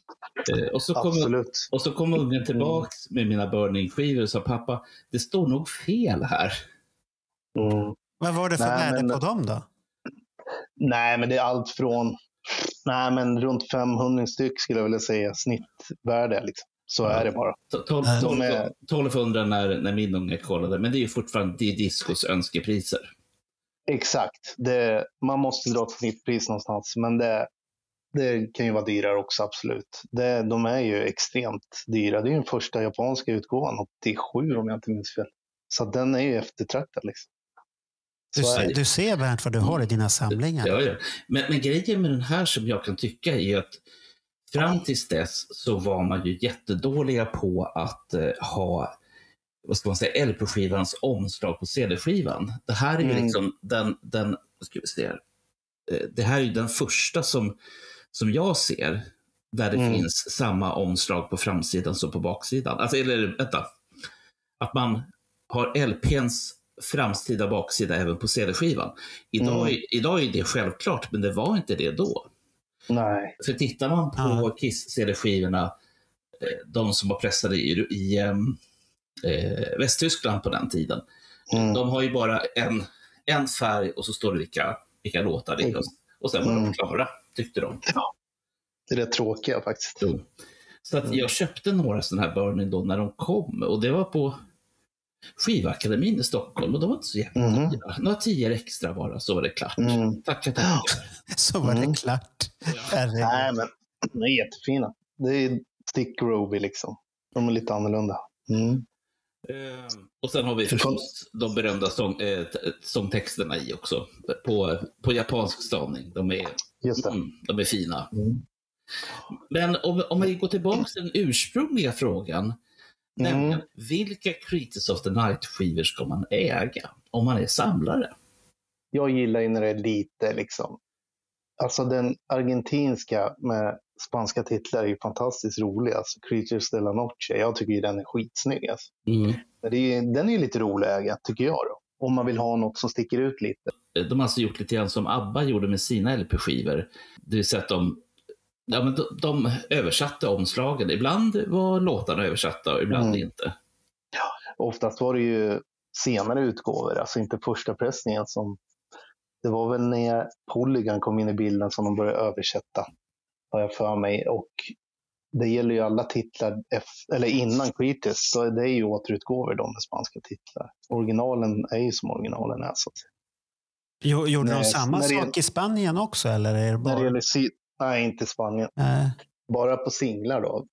Och så kom ungen tillbaka med mina burning-skivor och sa, pappa, det står nog fel här. Vad var det för värde på dem då? Nej, men det är allt från runt 500 styck skulle jag vilja säga, snittvärde liksom. Så är det bara. 1200 när min unge kollade, men det är ju fortfarande Discos önskepriser. Exakt. Man måste dra ett snittpris någonstans, men det kan ju vara dyrare också, absolut. De är ju extremt dyra. Det är ju den första japanska utgåvan, 87 om jag inte minns fel. Så den är ju eftertraktad liksom. Du ser, Bernt, vad du har i dina samlingar. Ja. Men grejen med den här som jag kan tycka är att fram tills dess så var man ju jättedåliga på att ha, vad ska man säga, LP-skivans omslag på CD-skivan. Det här är ju liksom det här är ju den första som jag ser där det finns samma omslag på framsidan som på baksidan. Alltså, att man har LP:ns framsida och baksida även på CD-skivan. Idag är det självklart, men det var inte det då. Nej. För tittar man på Kiss-CD-skivorna, de som var pressade i Västtyskland på den tiden, de har ju bara en färg och så står det vilka låtar det är. Och sen var de klara, tyckte de. Ja. Det är rätt tråkiga faktiskt. Jo. Så att jag köpte några sådana här Burning då när de kom, och det var på Skivakademin i Stockholm, och de var inte så jävla dyra. Några 10 extra bara, så var det klart. Tackar. Så var det klart. Nej, men de är jättefina. Det är Stick Roby liksom. De är lite annorlunda. Och sen har vi förstås de berömda sångtexterna i också. På japansk stavning. De är fina. Men om vi går tillbaka till den ursprungliga frågan. Nämligen, vilka Creatures of the Night-skivor ska man äga om man är samlare? Jag gillar ju när det är lite liksom, alltså den argentinska med spanska titlar är ju fantastiskt roliga. Alltså, Creatures de la Noche, jag tycker ju den är skitsnygg. Alltså. Men den är ju lite rolig äga, tycker jag då. Om man vill ha något som sticker ut lite. De har alltså gjort lite grann som ABBA gjorde med sina LP-skivor. Det vill säga att de översatte omslagen. Ibland var låtarna översatta och ibland inte. Ja, oftast var det ju senare utgåvor, alltså inte första pressningen som... Det var väl när Polygon kom in i bilden som de började översätta, har jag för mig. Och det gäller ju alla titlar eller innan Creatures, så det är ju återutgåvor de med spanska titlar. Originalen är ju som originalen är, så att säga. Gjorde de samma sak i Spanien också? Eller är det bara... När det gäller nej, inte Spanien. Bara på singlar då.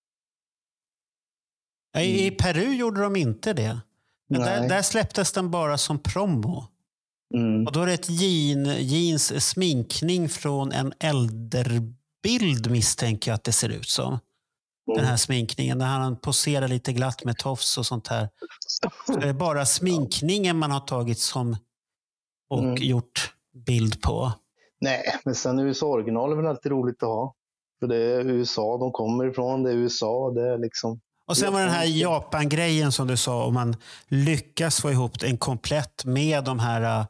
I Peru gjorde de inte det. Men där släpptes den bara som promo. Och då är det ett jeans sminkning från en äldrebild, misstänker jag att det ser ut som. Den här sminkningen, där han poserar lite glatt med tofs och sånt här. Så det är bara sminkningen man har tagit som och gjort bild på. Nej, men sen USA-original är väl alltid roligt att ha. För det är USA de kommer ifrån, det är USA, det är liksom... Och sen var den här Japan-grejen som du sa, om man lyckas få ihop en komplett med de här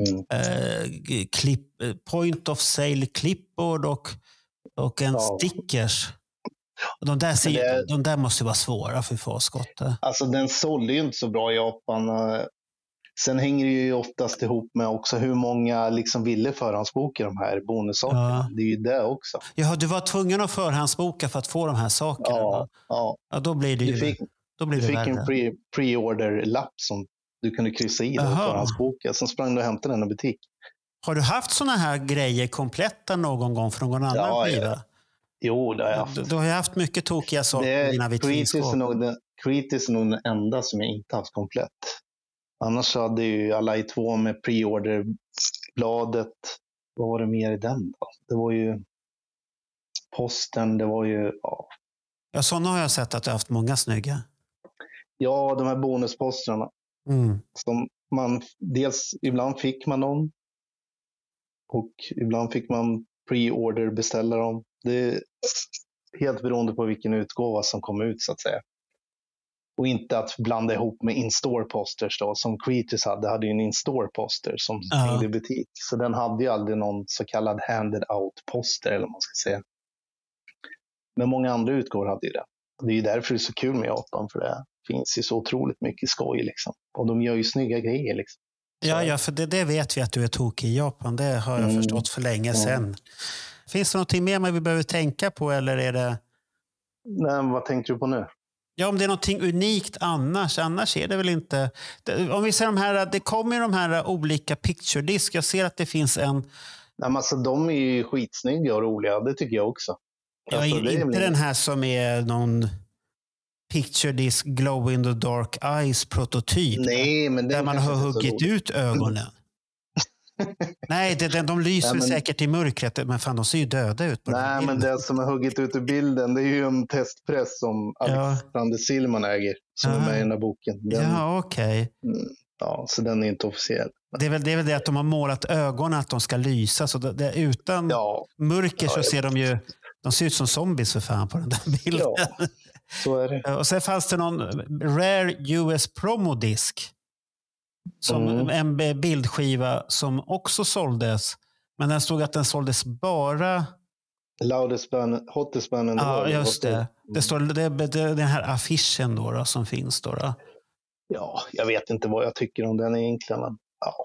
point of sale clipboard och en stickers. De där måste vara svåra för att få skott. Alltså den sålde ju inte så bra i Japan. Sen hänger det ju oftast ihop med också hur många liksom ville förhandsboka de här bonussakerna. Ja. Det är ju det också. Ja, du var tvungen att förhandsboka för att få de här sakerna. Ja. Då blir det ju du fick en pre-order-lapp som du kunde kryssa i och förhandsboka. Sen sprang du och hämtade den i butik. Har du haft såna här grejer kompletta någon gång från någon annan skiva? Ja. Jo, det har jag haft. Du har ju haft mycket tokiga saker i dina vitrinskåp. Creatures är nog den enda som jag inte haft komplett. Annars hade ju alla i två med pre-order-bladet. Vad var det mer i den då? Det var ju posten, det var ju... Ja, sådana har jag sett att du har haft många snygga. Ja, de här bonusposterna. Som man, dels ibland fick man dem. Och ibland fick man pre-order beställa dem. Det är helt beroende på vilken utgåva som kom ut, så att säga. Och inte att blanda ihop med in-store posters då, som Creatures hade ju en in-store poster som hängde i butik. Så den hade ju aldrig någon så kallad handed out poster, eller vad man ska säga. Men många andra utgåvor hade ju det. Det är ju därför det är så kul med Japan, för det finns ju så otroligt mycket skoj liksom. Och de gör ju snygga grejer liksom. Ja, för det vet vi att du är tokig i Japan. Det har jag förstått för länge sedan. Finns det någonting mer vi behöver tänka på, eller är det... Nej, vad tänkte du på nu? Ja, om det är någonting unikt annars är det väl inte... Om vi ser de här, det kommer ju de här olika picture disc. Jag ser att det finns en... Nej, men alltså, de är ju skitsnygga och roliga, det tycker jag också. Ja, alltså, inte den här som är någon picture disc glow in the dark eyes prototyp. Nej, men där man har huggit ut ögonen. Nej, de lyser säkert i mörkret, men fan, de ser ju döda ut på nej, men det som har huggit ut i bilden, det är ju en testpress som Alexander Silman äger, som är med i den här boken. Okej. Ja, så den är inte officiell. Det är väl det att de har målat ögonen att de ska lysa, så utan mörker så ser de ju, de ser ut som zombies för fan på den där bilden. Ja, så är det. Och sen fanns det någon rare US promodisk som en bildskiva som också såldes, men den stod att den såldes bara Loudest band, hottest band in the world. Ja, just det. Det står den här affischen då som finns då. Ja, jag vet inte vad jag tycker om den egentligen, men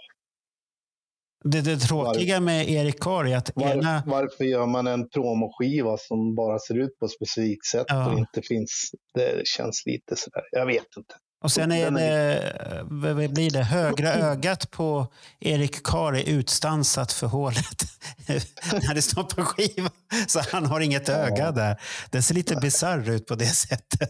Det tråkiga med Eric Carr är att varför gör man en promoskiva som bara ser ut på ett specifikt sätt och inte finns, det känns lite sådär, jag vet inte. Och sen blir det högra ögat på Eric Carr är utstansat för hålet när det står på skivan, så han har inget öga där. Det ser lite bizarr ut på det sättet.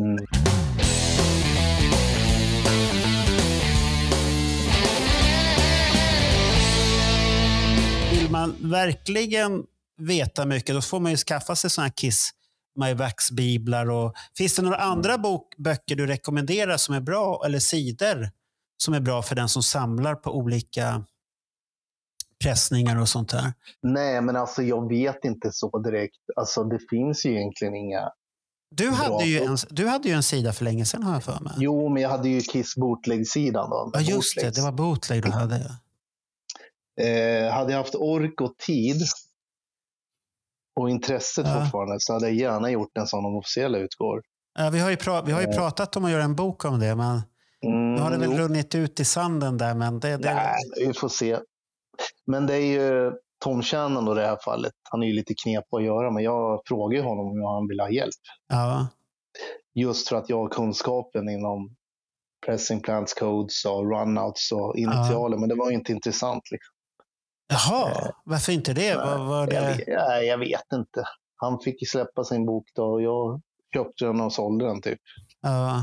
Vill man verkligen veta mycket, då får man ju skaffa sig såna här Kiss My Wax-biblar. Och finns det några andra böcker du rekommenderar som är bra, eller sidor som är bra för den som samlar på olika pressningar och sånt där? Nej, men alltså jag vet inte så direkt. Alltså det finns ju egentligen inga... Du hade ju en sida för länge sedan, har jag för mig. Jo, men jag hade ju Kiss Bootleg-sidan då. Ja, just Bootlegs. det var Bootleg du hade. Hade jag haft ork och tid och intresset fortfarande, så hade jag gärna gjort en sån officiell utgåva. Ja, vi har ju pratat om att göra en bok om det, men nu har det väl runnit ut i sanden där. Men Nej, vi får se. Men det är ju Tom Shannon då i det här fallet. Han är ju lite knepig att göra, men jag frågar honom om han vill ha hjälp. Ja. Just för att jag har kunskapen inom pressing plants codes och runouts och initialer, men det var ju inte intressant liksom. Jaha, varför inte det? Var det... Jag vet inte. Han fick ju släppa sin bok då och jag köpte den och sålde den typ. Ja.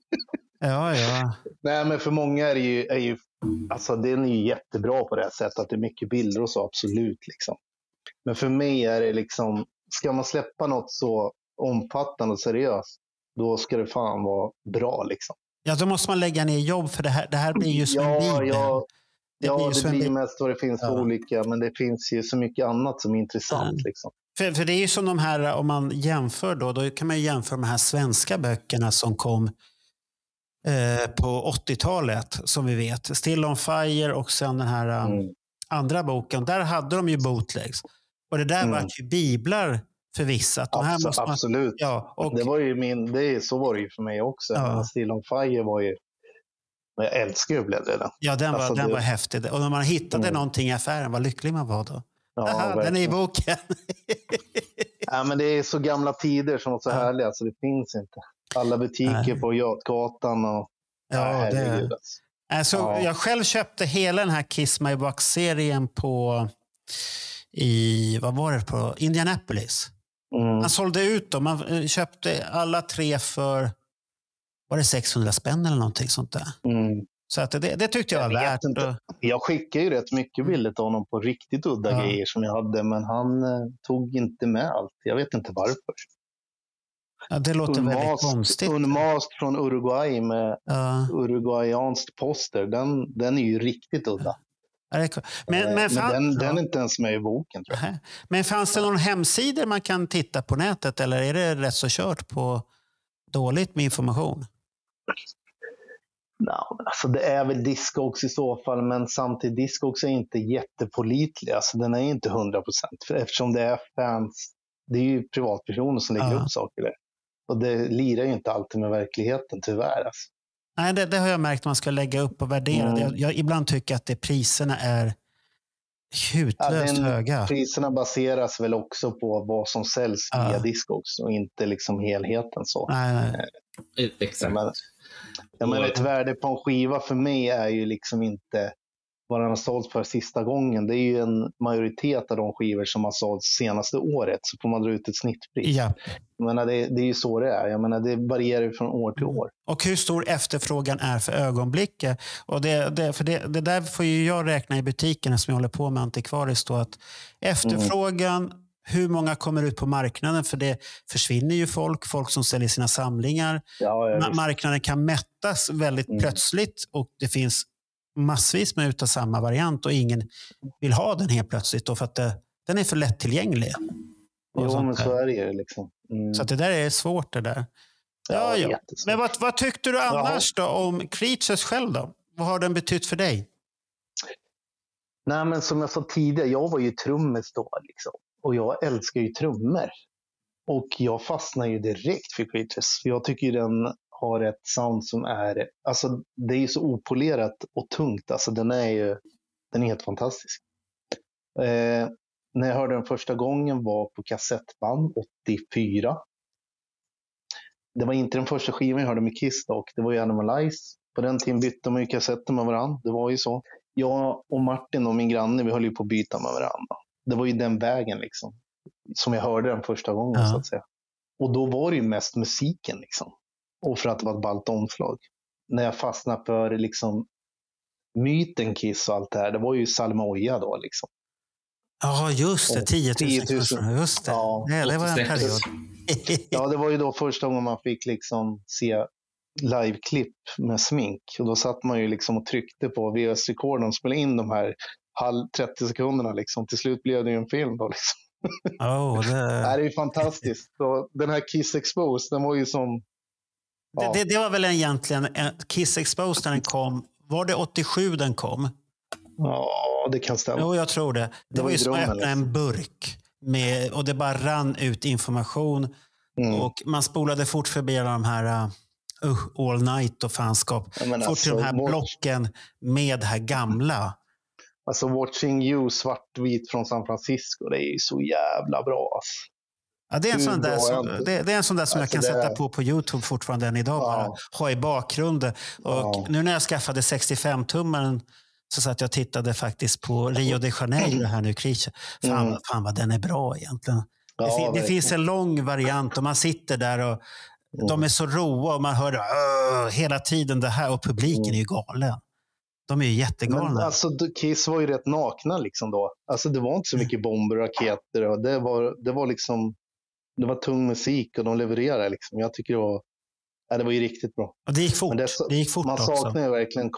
Nej, men för många är ju alltså den är ju jättebra på det här sättet, att det är mycket bilder och så, absolut liksom. Men för mig är det liksom, ska man släppa något så omfattande och seriöst, då ska det fan vara bra liksom. Ja, då måste man lägga ner jobb, för det här blir ju som en bibel. Det blir mest vad det finns för olika, men det finns ju så mycket annat som är intressant liksom. För det är ju som de här, om man jämför då kan man ju jämföra de här svenska böckerna som kom på 80-talet, som vi vet. Still on Fire och sen den här andra boken. Där hade de ju bootlegs. Och det där var ju biblar för vissa. Att de här måste man, absolut. Ja, och, det var ju så var det ju för mig också. Ja. Still on Fire var ju, jag älskar ju bläddra. Ja, den var häftig. Och när man hittade någonting i affären, vad lycklig man var då. Aha, den är i boken. Ja, men det är så gamla tider som var så härliga, så det finns inte. Alla butiker på Götgatan och... Jag själv köpte hela den här Kiss My Box-serien på Indianapolis. Man sålde ut dem. Man köpte alla 3 för, var det 600 spänn eller någonting sånt där. Så att det tyckte jag var värt. Jag skickade ju rätt mycket bilder till honom på riktigt udda grejer som jag hade, men han tog inte med allt. Jag vet inte varför. Ja, det låter väldigt konstigt. Unmasked från Uruguay med uruguayanskt poster. Den är ju riktigt udda. Men den är inte ens med i boken, tror jag. Men fanns det någon hemsida man kan titta på nätet, eller är det rätt så kört på dåligt med information? Alltså det är väl Discogs i så fall, men samtidigt Discogs är inte jättepålitlig. Alltså den är inte 100%, eftersom det är fans. Det är ju privatpersoner som lägger upp saker där. Och det lirar ju inte alltid med verkligheten, tyvärr. Alltså. Nej, det har jag märkt att man ska lägga upp och värdera. Jag ibland tycker att priserna är hutlöst höga. Priserna baseras väl också på vad som säljs via Discogs och inte liksom helheten så. Nej. Exakt. Men ett värde på en skiva för mig är ju liksom inte vad den har sålts för sista gången. Det är ju en majoritet av de skivor som har sålts senaste året, så får man dra ut ett snittpris. Ja. Jag menar, det är ju så det är. Jag menar, det varierar från år till år. Och hur stor efterfrågan är för ögonblicket. Och det där får ju jag räkna i butikerna som jag håller på med antikvariskt då, att efterfrågan, hur många kommer ut på marknaden, för det försvinner ju folk som säljer sina samlingar. Marknaden kan mättas väldigt plötsligt och det finns massvis med utav samma variant och ingen vill ha den helt plötsligt då, för att den är för lättillgänglig. Jo, men så är det ju liksom. Så att det där är svårt det där. Ja. Men vad tyckte du annars då om Creatures själv då? Vad har den betytt för dig? Nej, men som jag sa tidigare, jag var ju trummis då liksom. Och jag älskar ju trummor. Och jag fastnar ju direkt för Creatures. Jag tycker ju den har ett sound som är, alltså det är ju så opolerat och tungt. Alltså den är helt fantastisk. När jag hörde den första gången var på kassettband 84. Det var inte den första skivan jag hörde med Kiss dock. Det var ju Animalize. På den tiden bytte man ju kassetter med varandra. Det var ju så. Jag och Martin och min granne, vi höll ju på att byta med varandra. Det var ju den vägen liksom. Som jag hörde den första gången så att säga. Och då var det ju mest musiken liksom. Och för att det var ett ballt omslag. När jag fastnade för liksom myten Kiss och allt det här. Det var ju Salma Oja då liksom. Ja, just det. 10 000. Just det. Ja, det var en period. Ja, det var ju då första gången man fick liksom se liveklipp med smink. Och då satt man ju liksom och tryckte på VHS-rekorden och spelade in de här halv 30 sekunderna liksom. Till slut blev det ju en film då liksom. Det är ju fantastiskt. Så den här Kiss Exposed, den var ju som... Ja. Det var väl egentligen Kiss Exposed när den kom. Var det 87 den kom? Ja, det kan stämma. Jo, jag tror det. Det var ju som att öppna en burk. Och det bara rann ut information. Och man spolade fort förbi de här All Night och fanskap. Fort till de här blocken med det här gamla. Alltså Watching You, svartvit från San Francisco, det är ju så jävla bra. Alltså. Ja, det är en sån där som jag kan sätta på YouTube fortfarande än idag. Bara ha i bakgrunden. Och nu när jag skaffade 65-tummaren så satt jag och tittade faktiskt på Rio de Janeiro här nu. Fan vad den är bra egentligen. Det finns en lång variant och man sitter där och de är så roa och man hör hela tiden det här och publiken är ju galen. De är ju jättegalna. Men alltså Kiss var ju rätt nakna liksom då. Alltså det var inte så mycket bomber och raketer och det var liksom det var tung musik och de levererade liksom. Jag tycker det var ju riktigt bra. Och det gick fort. Det gick fort man också. saknar ju verkligen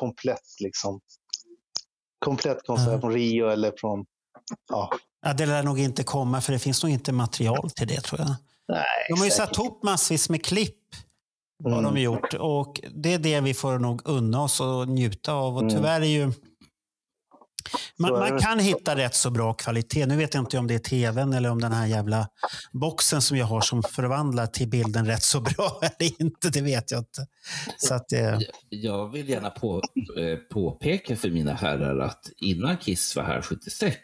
komplett konsert från Rio eller från det lär nog inte komma för det finns nog inte material till det tror jag. Nej, de har ju satt ihop massvis med klipp har de gjort och det är det vi får nog unna oss och njuta av och tyvärr är ju man kan hitta rätt så bra kvalitet. Nu vet jag inte om det är tvn eller om den här jävla boxen som jag har som förvandlar till bilden rätt så bra eller inte, det vet jag inte. Så att, jag vill gärna påpeka för mina herrar att innan Kiss var här 76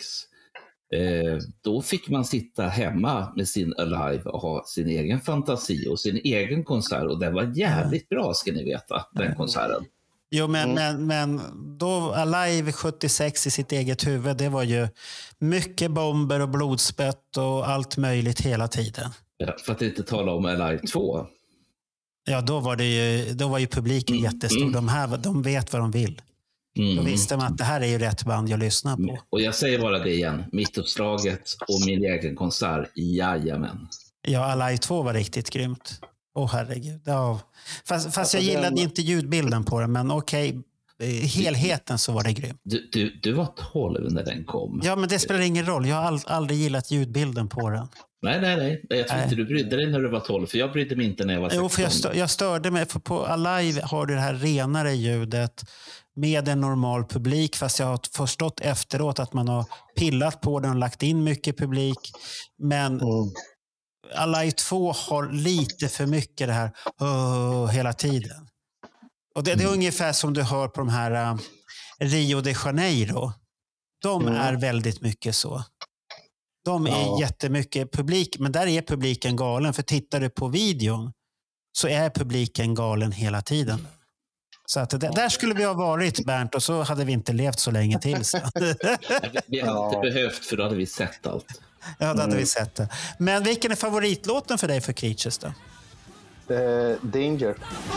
då fick man sitta hemma med sin Alive och ha sin egen fantasi och sin egen konsert och det var jävligt bra ska ni veta, den konserten. Jo, men då Alive 76 i sitt eget huvud, det var ju mycket bomber och blodspett och allt möjligt hela tiden. Ja, för att inte tala om Alive 2. Ja, då var ju publiken jättestor. De vet vad de vill. Då visste man att det här är ju rätt band jag lyssnar på. Och jag säger bara det igen, mittuppslaget och min egen konsert, jajamän. Ja, Alive 2 var riktigt grymt. Herregud. Ja. Fast jag gillade inte ljudbilden på den, men okej, helheten så var det grymt. Du var 12 när den kom. Ja, men det spelar ingen roll. Jag har aldrig gillat ljudbilden på den. Nej. Jag tror inte du brydde dig när du var 12, för jag brydde mig inte när jag var 16. Jo, för jag störde mig, för på Alive har du det här renare ljudet med en normal publik, fast jag har förstått efteråt att man har pillat på den och lagt in mycket publik. Men Alive 2 har lite för mycket det här hela tiden. Och det är ungefär som du hör på de här Rio de Janeiro. De är väldigt mycket så. De är jättemycket publik, men där är publiken galen. För tittar du på videon så är publiken galen hela tiden. Så att där skulle vi ha varit, Bernt, och så hade vi inte levt så länge till. Vi hade inte behövt, för då hade vi sett allt. Ja, då hade vi sett det. Men vilken är favoritlåten för dig för Creatures då? Danger.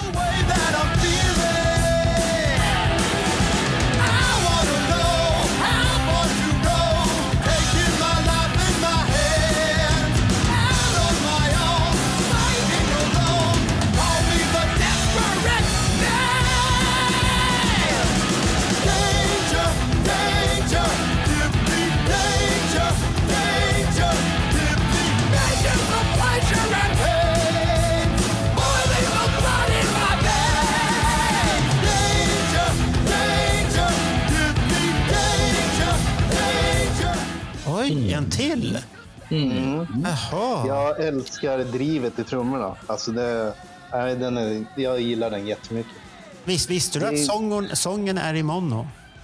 Oj, en till? Jaha. Jag älskar drivet i trummorna. Alltså jag gillar den jättemycket. Visste du att sången är i mono?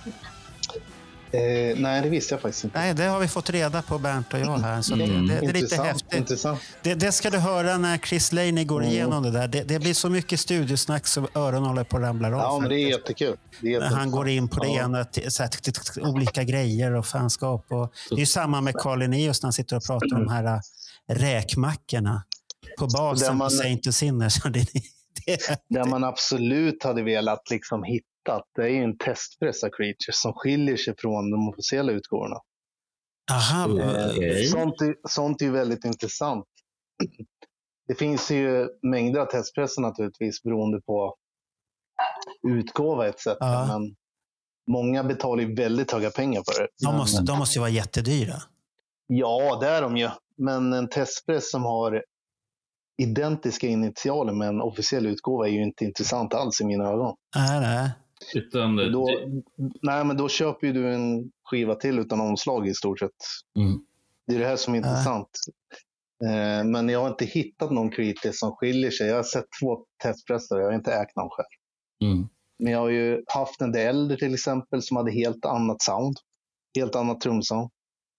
Nej, det visste jag faktiskt inte. Nej, det har vi fått reda på, Bernt och jag här. Så det är lite häftigt. Det ska du höra när Chris Laney går igenom det där. Det blir så mycket studiosnack så öronen håller på att ramla av. Ja, men det är jättekul. Han går in på det ena, olika grejer och fanskap. Och det är ju samma med Carl Linnaeus när han sitter och pratar om de här räkmackorna på basen på Saint Sinner. Där man absolut hade velat liksom hitta. Det är ju en testpress av Creatures som skiljer sig från de officiella utgåvorna. Aha, sånt är ju väldigt intressant. Det finns ju mängder av testpresser naturligtvis beroende på utgåva etc. Men många betalar ju väldigt höga pengar för det. De måste ju vara jättedyra. Ja, det är de ju. Men en testpress som har identiska initialer med en officiell utgåva är ju inte intressant alls i mina ögon. Nej. Utan Nej, men då köper ju du en skiva till utan omslag i stort sett. Det är det här som är intressant. Men jag har inte hittat någon kritisk som skiljer sig. Jag har sett 2 testpressar, jag har inte ägt någon själv. Men jag har ju haft en del äldre till exempel som hade helt annat sound. Helt annat trumsound.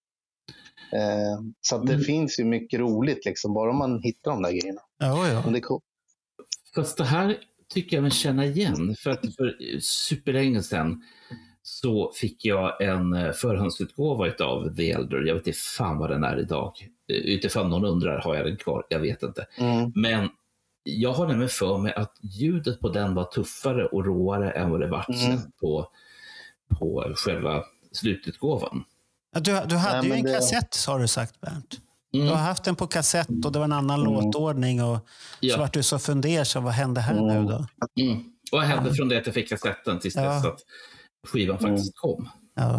Så att det finns ju mycket roligt liksom, bara om man hittar de där grejerna. Ja. Men det är cool. Fast det här tycker jag man känner igen. För superlänge sedan så fick jag en förhandsutgåva av The Elder. Jag vet inte fan vad den är idag. Utifrån någon undrar, har jag den kvar? Jag vet inte. Men jag har nämligen för mig att ljudet på den var tuffare och råare än vad det var sen på själva slututgåvan. Du hade ju en kassett, har du sagt, Bernt. Du har haft den på kassett och det var en annan låtordning och så vart du så fundersam, vad hände här nu då? Och vad hände från det att jag fick kassetten tills dess att skivan faktiskt kom?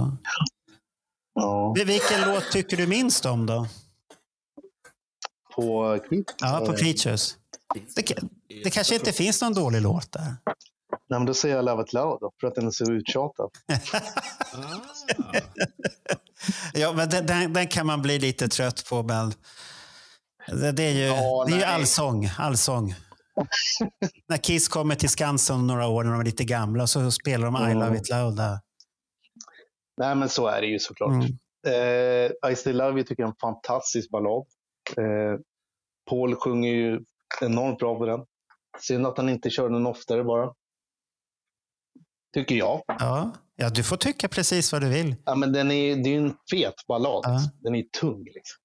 Ja. Vilken låt tycker du minst om då? På Creatures? Ja, på Creatures. Det kanske inte finns någon dålig låt där. Nej, men då säger jag Love It Loud då, för att den är så uttjatad. Ja, men den kan man bli lite trött på, men det är ju allsång. När Kiss kommer till Skansen några år när de är lite gamla så spelar de I Love It Loud där. Nej, men så är det ju såklart. I Still Love You tycker jag är en fantastisk ballad. Paul sjunger ju enormt bra på den. Synd att han inte kör den oftare bara. Tycker jag. Ja, du får tycka precis vad du vill. Ja, men det är ju en fet ballad. Den är tung liksom.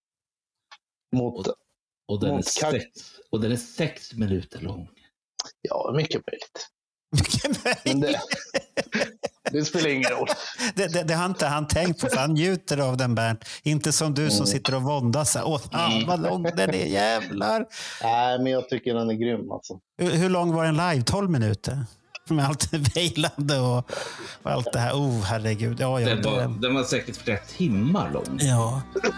Och den är 6 minuter lång. Ja, mycket möjligt. Men det spelar ingen roll. Det har inte han tänkt på, för han njuter av den, Bernt. Inte som du som sitter och våndas. Vad lång den är, jävlar. Nej, men jag tycker den är grym alltså. Hur lång var den live? 12 minuter? Med allt vejlande och allt det här. Herregud. Den var säkert flera timmar lång. Ja.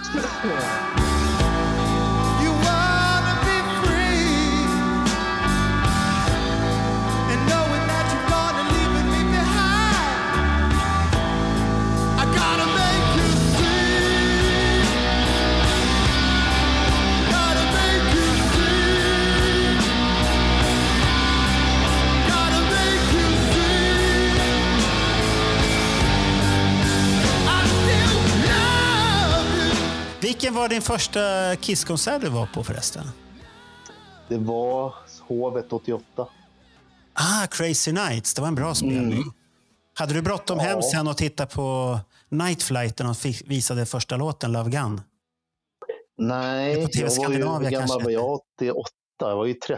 Vilken var din första Kiss-konsert du var på förresten? Det var Hovet 88. Crazy Nights. Det var en bra spelning. Hade du bråttom hem sen och titta på Night Flight när de visade första låten, Love Gun? Nej, jag var ju gammal, var jag 88. Jag var ju 13.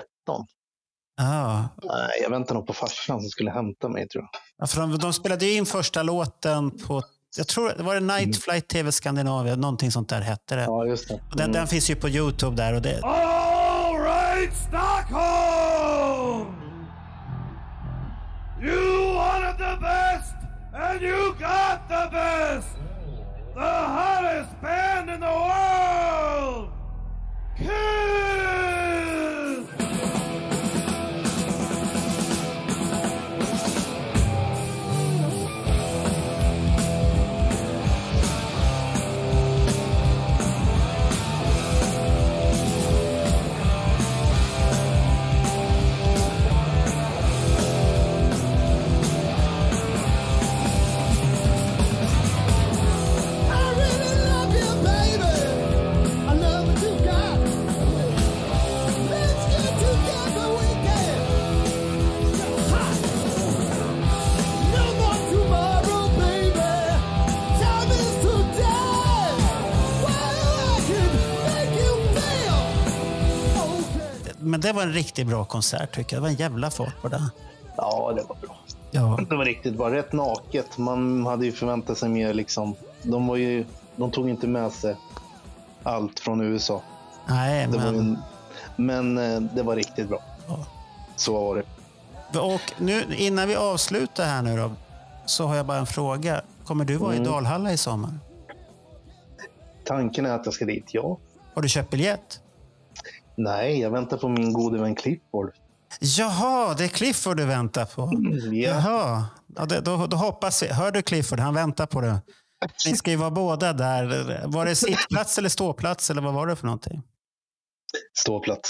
Nej, jag väntade nog på farsan som skulle hämta mig, tror jag. Ja, för de spelade ju in första låten på... Jag tror det var det Night Flight TV Skandinavien, någonting sånt där hette det. Ja, just det. Den finns ju på YouTube där och det. All right, Stockholm! You wanted the best and you got the best. The hottest band in the world. Kiss! Men det var en riktigt bra konsert, tycker jag. Det var en jävla fart på det. Ja, det var bra. Ja. Det var riktigt bra. Rätt naket. Man hade ju förväntat sig mer liksom. De tog inte med sig allt från USA. Nej, men det var riktigt bra. Ja. Så var det. Och nu, innan vi avslutar här nu då. så har jag bara en fråga. Kommer du vara i Dalhalla i sommar? Tanken är att jag ska dit, ja. Har du köpt biljett? Nej, jag väntar på min gode vän Clifford. Jaha, det är Clifford du väntar på. Ja. Jaha, ja, då hoppas vi. Hör du Clifford, han väntar på det. Ni ska ju vara båda där. Var det sittplats eller ståplats eller vad var det för någonting? Ståplats.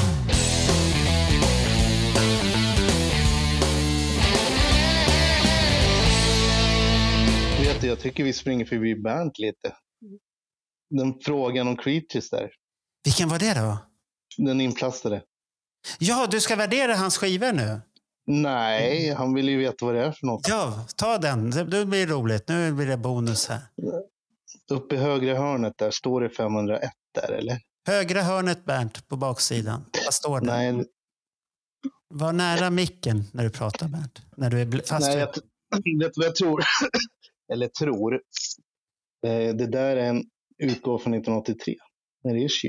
Vet du, jag tycker vi springer förbi Bernt lite. Den frågan om Creatures där. Vilken var det då? Den inplastade. Ja, du ska värdera hans skivor nu. Nej, han vill ju veta vad det är för något. Ja, ta den. Det blir roligt. Nu blir det bonus här. Uppe i högra hörnet där står det 501 där, eller? Högra hörnet, Bernt, på baksidan. Vad står det? Nej, Var nära micken när du pratar, Bernt. När du är fast. nej, vet du vad jag tror? Eller tror. Det där är en utgåva från 1983. En issue.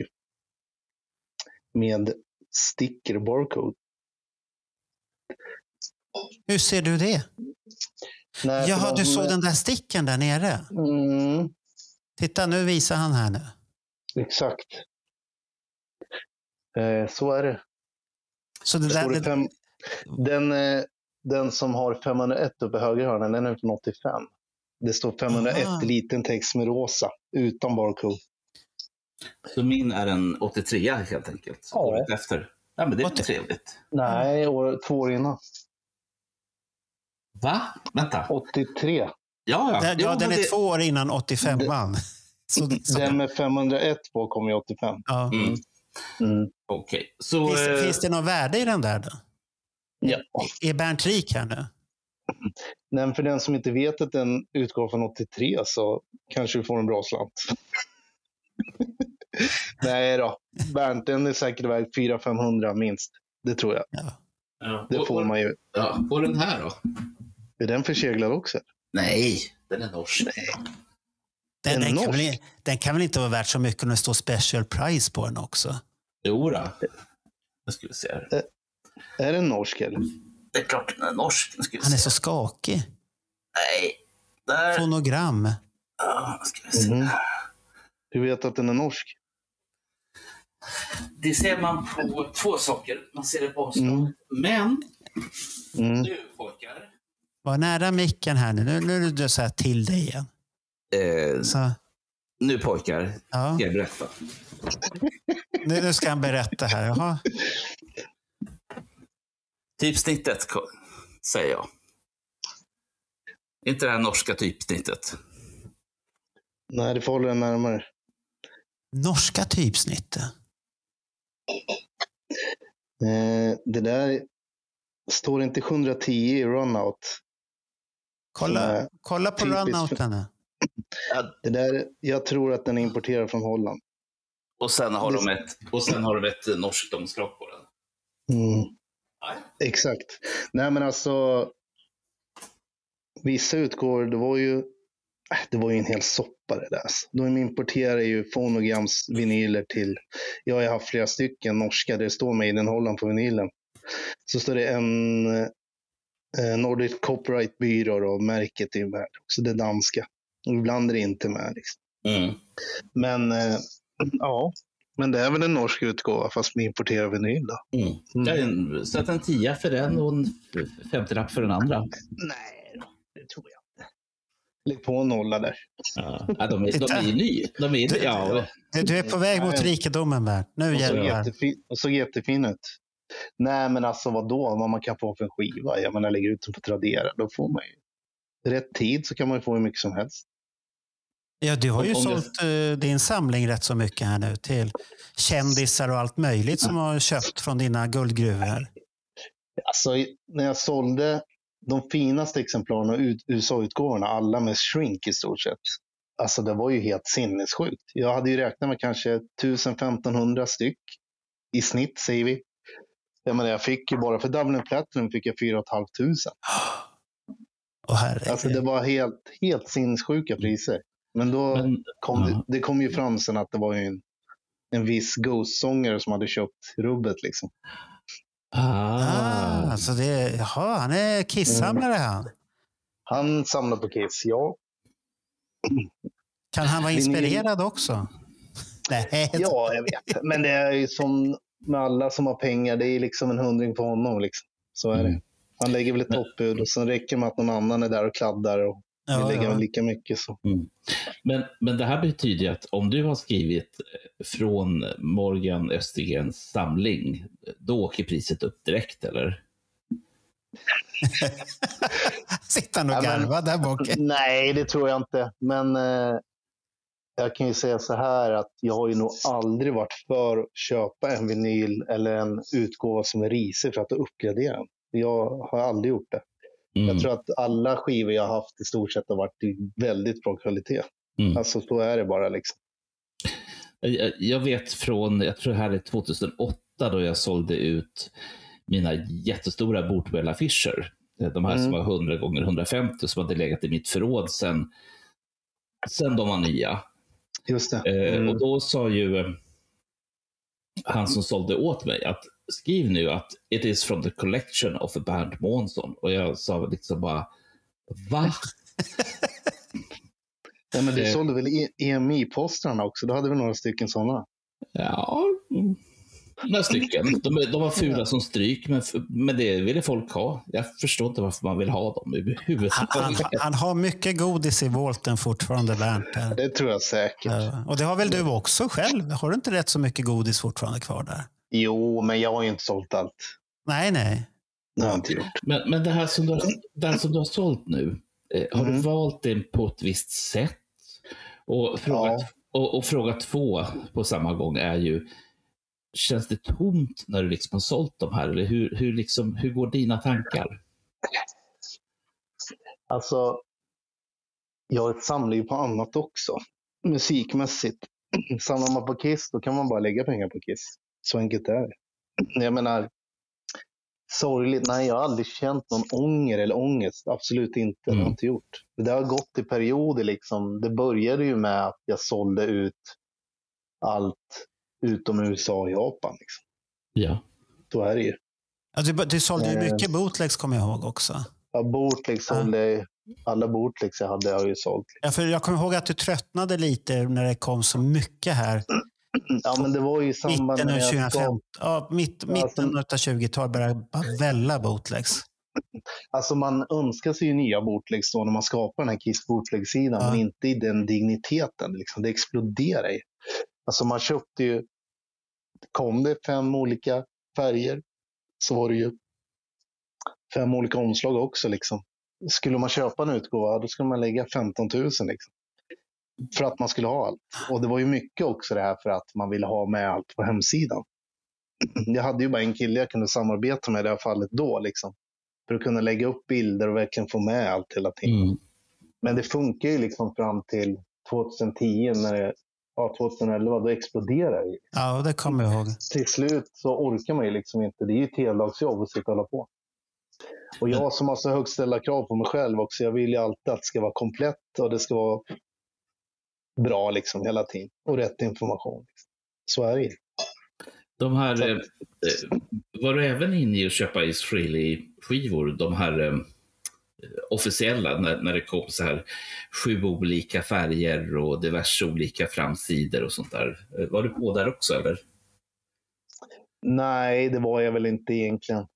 Med sticker barcode. Hur ser du det? Nej, Jaha, du såg med... den där sticken där nere. Mm, Titta, nu visar han här nu. exakt. Så är det. Så det Står det där, den som har 501 uppe i höger hörnan, den är från 85. Det står 501 Aha. liten text med rosa, utan barcode. Så min är en 83 helt enkelt. Ja. Året efter. Ja, men det är 80. trevligt. Nej, 2 år innan. Va? Vänta. 83. Ja. Jo, den men är det... 2 år innan 85-man. Den med 501 på kommer ju 85. Ja. Mm. Okej. Så... Finns det något värde i den där då? Ja. Är Bernt rik här nu? Men för den som inte vet att den utgår från 83 så kanske vi får en bra slant. Nej då. Bernt, den är säkert värd 400-500 minst. Det tror jag. Ja. Det får man ju. Ja, och den här då? Är den förseglad också? Nej, den är norsk. Den kan väl inte vara värd så mycket när det står special price på den också? Jo då. Jag skulle se. Är den norsk eller? Det är klart den är norsk. Han är så skakig. Nej. Där. Fonogram. Ja, ska vi se. Mm. Du vet att den är norsk? Det ser man på 2 saker. Man ser det på avstånd. Men nu pojkar. Var nära micken här nu. Nu är du så här till dig igen. Så. Nu pojkar, Ja. ska jag berätta. Nu ska han berätta här. Jaha. Typsnittet, säger jag. Inte det här norska typsnittet. Nej, det får hålla den närmare. Norska typsnittet. Det där står inte 110 i runout. Kolla på runouten nu. Det där, jag tror att den är importerad från Holland. Och sen har de ett norskt omslag på den. Mm. Nej. Exakt. Nej, men alltså vissa utgår, det var ju en hel soppa det där. De importerar ju Fonograms vinyler till, jag har haft flera stycken norska, det står med i den Holland på vinylen. Så står det en Nordic Copyright Byrå och märket är med också, det danska. Och ibland är det inte med liksom. Men ja, men det är väl en norsk utgåva fast med importerad vinyl då. Sätt en 10 för den och en 50-lapp för den andra. Nej då, det tror jag inte. Lägg på en nolla där. Ja, de är ju nya. Ja. Du är på väg mot rikedomen, Bernt. Nu jävlar. Och så jättefin ut. Nej, men alltså vad man kan få för en skiva. Jag menar, lägger ut den på Tradera, då får man ju rätt tid så kan man ju få hur mycket som helst. Ja, du har ju sålt din samling rätt så mycket här nu till kändisar och allt möjligt som har köpt från dina guldgruvor. Alltså, när jag sålde de finaste exemplarna av USA-utgåvorna, alla med shrink i stort sett. Alltså, det var ju helt sinnessjukt. Jag hade ju räknat med kanske 1000-1500 styck i snitt, säger vi. Jag fick ju bara för Dublin Platinum fick jag 4 500. Alltså, det var helt sinnessjuka priser. Men då kom ju fram sen att det var ju en viss Ghost-sångare som hade köpt rubbet liksom. Alltså han är kissamlare han. Han samlar på Kiss, ja. Kan han vara inspirerad också? Nej. Ja, jag vet. Men det är ju som med alla som har pengar, det är liksom en 100 på honom. Liksom. Så är det. Han lägger väl ett toppbud och sen räcker med att någon annan är där och kladdar och lägger lika mycket. Så. Men det här betyder ju att om du har skrivit från Morgan Östergrens samling, då åker priset upp direkt, eller? Sitter han och garvar där bak? Nej, det tror jag inte. Men jag kan ju säga så här att jag har ju nog aldrig varit för att köpa en vinyl eller en utgåva som är risig för att uppgradera den. Jag har aldrig gjort det. Jag tror att alla skivor jag har haft i stort sett har varit i väldigt bra kvalitet. Alltså så är det bara liksom. Jag vet från, jag tror det här är 2008 då jag sålde ut mina jättestora Bortwell-affischer. De här som var 100 gånger 150 som hade legat i mitt förråd sen de var nya. Just det. Och då sa ju han som sålde åt mig att skriv nu att it is from the collection of Bernt Månsson. Och jag sa liksom bara, va? Ja, men du sålde väl EMI-postrarna också? Då hade vi några stycken sådana. Ja, några stycken. De var fula som stryk, men det ville folk ha. Jag förstår inte varför man vill ha dem överhuvudtaget. Han har mycket godis i volten fortfarande, Bernt. Det tror jag säkert. Och det har väl du också själv? Har du inte rätt så mycket godis fortfarande kvar där? Jo, men jag har ju inte sålt allt. Nej. Det har jag inte gjort. Men det här som du har sålt nu, har du valt det på ett visst sätt? Och fråga 2 på samma gång är ju, känns det tomt när du liksom har sålt de här? Eller hur går dina tankar? Alltså, jag samlar ju på annat också. Musikmässigt. Samlar man på Kiss, då kan man bara lägga pengar på Kiss. Så enkelt är det. Jag menar, sorgligt, nej, jag har aldrig känt någon ånger eller ångest. Absolut inte, det har jag inte gjort. Det har gått i perioder liksom. Det började ju med att jag sålde ut allt utom USA och Japan liksom. Ja. Så är det ju. Ja, du sålde ju mycket bootlegs, kommer jag ihåg också. Ja, bootlegs sålde, alla bootlegs jag hade har ju sålt. Ja, för jag kommer ihåg att du tröttnade lite när det kom så mycket här. Ja, men det var ju i samband med 2015. Ja, mitten av 20-talet började bara välla bootlegs. Alltså man önskar sig ju nya bootlegs då när man skapar den här Kiss bootleg-sidan, men inte i den digniteten. Liksom. Det exploderar ju. Alltså man köpte ju, kom det 5 olika färger, så var det ju 5 olika omslag också. Liksom. Skulle man köpa en utgåva, då skulle man lägga 15 000 liksom. För att man skulle ha allt. Och det var ju mycket också det här för att man ville ha med allt på hemsidan. Jag hade ju bara en kille jag kunde samarbeta med i det här fallet då. Liksom, för att kunna lägga upp bilder och verkligen få med allt hela tiden. Men det funkar ju liksom fram till 2010 när det, 2011, då exploderar det. Ja, det kommer jag ihåg. Till slut så orkar man ju liksom inte. Det är ju ett heldagsjobb att sitta och hålla på. Och jag som har så högt ställda krav på mig själv också, jag vill ju alltid att det ska vara komplett och det ska vara bra liksom hela tiden. Och rätt information. Liksom. Så är det. De här, var du även inne i att köpa Ace Frehley-skivor? De här officiella, när det kom så här 7 olika färger och diverse olika framsidor och sånt där. Var du på där också, eller? Nej, det var jag väl inte egentligen.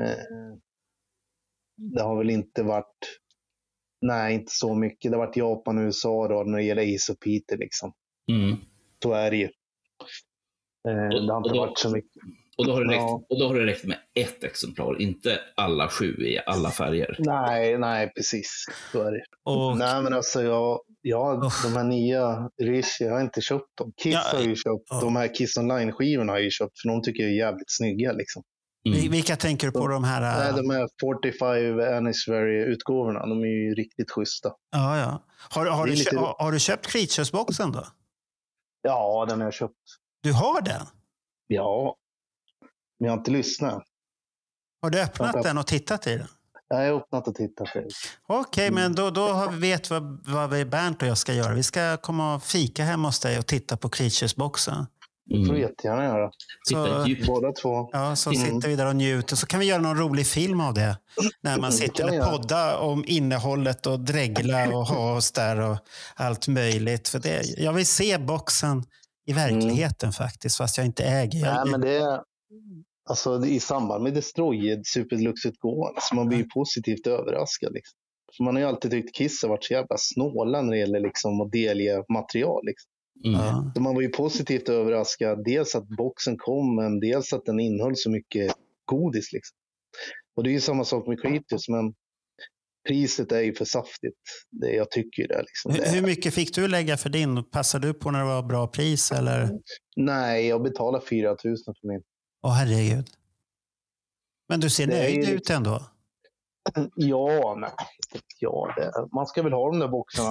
Det har väl inte varit... Nej, inte så mycket. Det har varit Japan och USA då, när det gäller Ace och Peter liksom. Så är det ju. Det har inte varit så mycket. Och då har det räckt med ett exemplar, inte alla 7 i alla färger. Nej, precis. Så är det. Nej, men alltså de här nya Rishi, jag har inte köpt dem. Kiss har ju köpt. De här Kiss Online-skivorna har jag ju köpt, för de tycker jag är jävligt snygga liksom. Vilka tänker du på de här? Nej, de här 45 Anniversary-utgåvorna, de är ju riktigt schyssta. Ja. Har du köpt Creatures-boxen då? Ja, den har jag köpt. Du har den? Ja, men jag har inte lyssnat. Har du öppnat den och tittat i den? Jag har öppnat och tittat i den. Okej, men då vet vad vi Bernt och jag ska göra. Vi ska komma och fika hemma hos dig och titta på Creatures-boxen. Det får du jättegärna göra. Båda två. Ja, så sitter vi där och njuter. Så kan vi göra någon rolig film av det. När man sitter och poddar om innehållet och dregla och ha oss där och allt möjligt. För jag vill se boxen i verkligheten faktiskt, fast jag inte äger. Nej, men det alltså, i samband med Destroyed Super Deluxe-utgåvan, så man blir ju positivt överraskad. Liksom. Så man har ju alltid tyckt Kiss har varit så jävla snåla när det gäller liksom, att delge material. Liksom. Så man var ju positivt överraskad. Dels att boxen kom, men dels att den innehöll så mycket godis. Liksom. Och det är ju samma sak med Creatures, men priset är ju för saftigt. Jag tycker ju det. Liksom. Hur mycket fick du lägga för din? Passade du på när det var bra pris? Eller? Nej, jag betalade 4 000 för min. Åh, herregud. Men du ser nöjd ut ändå. Ja, nej. Ja, man ska väl ha de där boxarna.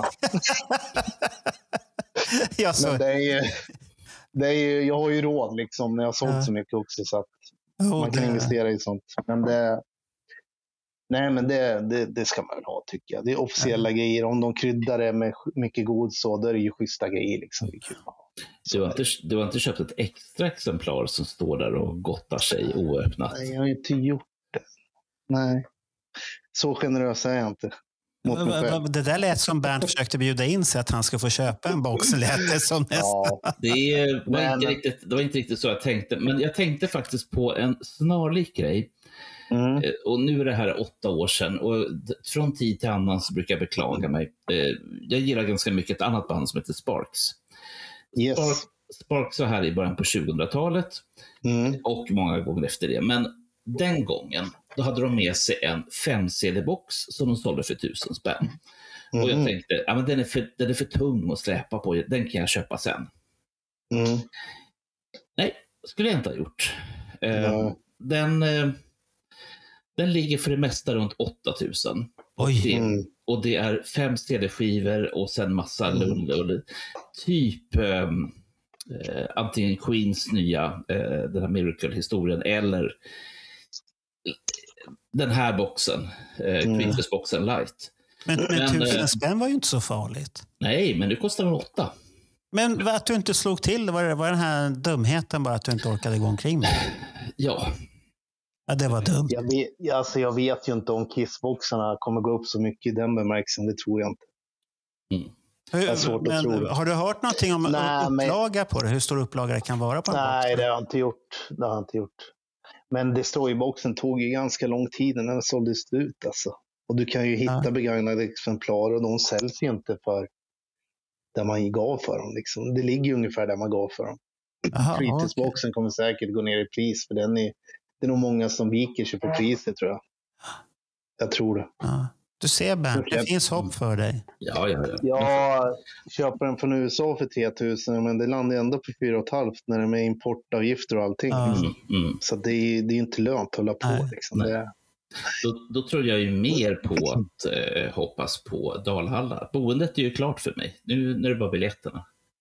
Men det är ju, jag har ju råd liksom när jag har sålt så mycket också, så att man kan investera i sånt. Men det ska man väl ha, tycker jag. Det är officiella grejer. Om de kryddar det med mycket god så, då är det ju schyssta grejer liksom. Det är kul. Du har inte köpt ett extra exemplar som står där och gottar sig oöppnat? Nej, jag har inte gjort det. Nej. Så generös är jag inte. Det där lät som Bernt försökte bjuda in sig att han ska få köpa en box. Det som ja, det var inte riktigt så jag tänkte. Men jag tänkte faktiskt på en snarlik grej. Och nu är det här 8 år sedan. Och från tid till annan så brukar jag beklaga mig. Jag gillar ganska mycket ett annat band som heter Sparks. Yes. Sparks var här i början på 2000-talet. Och många gånger efter det. Men den gången, då hade de med sig en 5-CD-box som de sålde för 1000 spänn. Och jag tänkte, ja, men den är för tung att släpa på, den kan jag köpa sen. Nej, skulle jag inte ha gjort. Den ligger för det mesta runt 8000. Och det är 5 CD-skivor och sen massa lull. Typ antingen Queens nya, den här Miracle-historien, eller den här boxen, Queens-boxen Light. Men 1000 spänn var ju inte så farligt. Nej, men det kostar 8. Men att du inte slog till, var den här dumheten bara att du inte orkade gå omkring med? Ja. Ja, det var dumt. Jag vet ju inte om Kiss-boxarna kommer gå upp så mycket i den bemärkelsen, det tror jag inte. Det är svårt att tro. Har du hört någonting om upplaga på det? Hur stor upplaga det kan vara på en box? Nej, det har jag inte gjort. Men Destroy-boxen tog ju ganska lång tid när den såldes ut. Alltså. Och du kan ju hitta begagnade exemplar och de säljs ju inte för där man gav för dem. Liksom. Det ligger ju ungefär där man gav för dem. Fritidsboxen kommer säkert gå ner i pris, för det är nog många som viker sig på priset, tror jag. Jag tror det. Ja. Du ser, Bernt, det finns hopp för dig. Ja. Jag köper den från USA för 3000, men det landar ändå på 4,5 när det är med importavgifter och allting. Så det är inte lönt att hålla på. Liksom. Då tror jag ju mer på att hoppas på Dalhalla. Boendet är ju klart för mig. Nu när det bara biljetterna.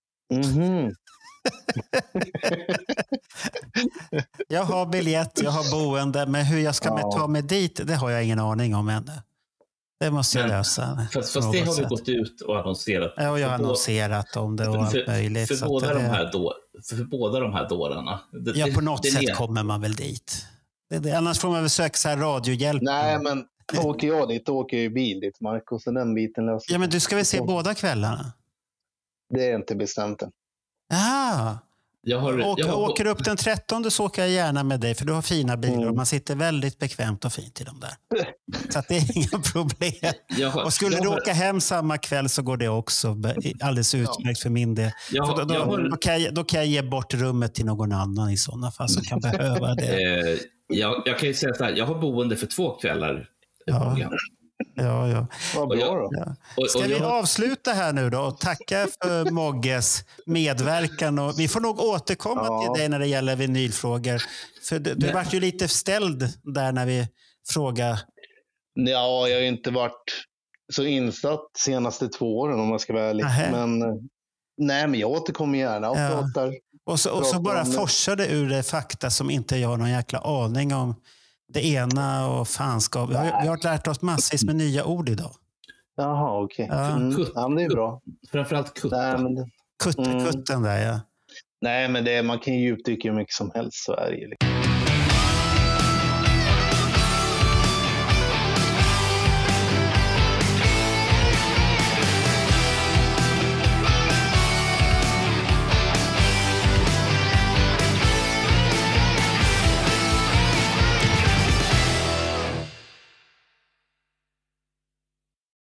Jag har biljett, jag har boende, men hur jag ska ta mig dit, det har jag ingen aning om ännu. Det måste jag lösa. Fast det har vi gått ut och annonserat. Ja, och jag har annonserat om det och allt möjligt. För båda de här dårarna. På något sätt kommer man väl dit. Annars får man väl söka så här radiohjälp. Nej, men åker jag dit, åker jag i bil dit, Marco. Så den biten löser. Ja, men du ska väl se båda kvällarna? Det är inte bestämt än. Jaha. Åker du upp den 13 så åker jag gärna med dig, för du har fina bilar och man sitter väldigt bekvämt och fint i dem där. Så att det är inga problem. Och skulle du åka hem samma kväll så går det också alldeles utmärkt för min del. Då kan jag ge bort rummet till någon annan i sådana fall som kan behöva det. Jag kan ju säga så här, jag har boende för 2 kvällar. Ja. Vad bra då. Ska vi avsluta här nu då och tacka för Mogges medverkan, och vi får nog återkomma till dig när det gäller vinylfrågor, för du var ju lite ställd där när vi frågade. Ja, jag har ju inte varit så insatt senaste 2 åren om man ska vara ärlig. Men jag återkommer gärna och pratar. Och så bara forsade ur det fakta som inte jag har någon jäkla aning om. Det ena och fanskap. Vi har lärt oss massvis med nya ord idag. Jaha, okej. Ja, men det är bra. Framförallt kutten. Kutten där, ja. Nej, men man kan ju djupdyka hur mycket som helst, så är det ju. Liksom.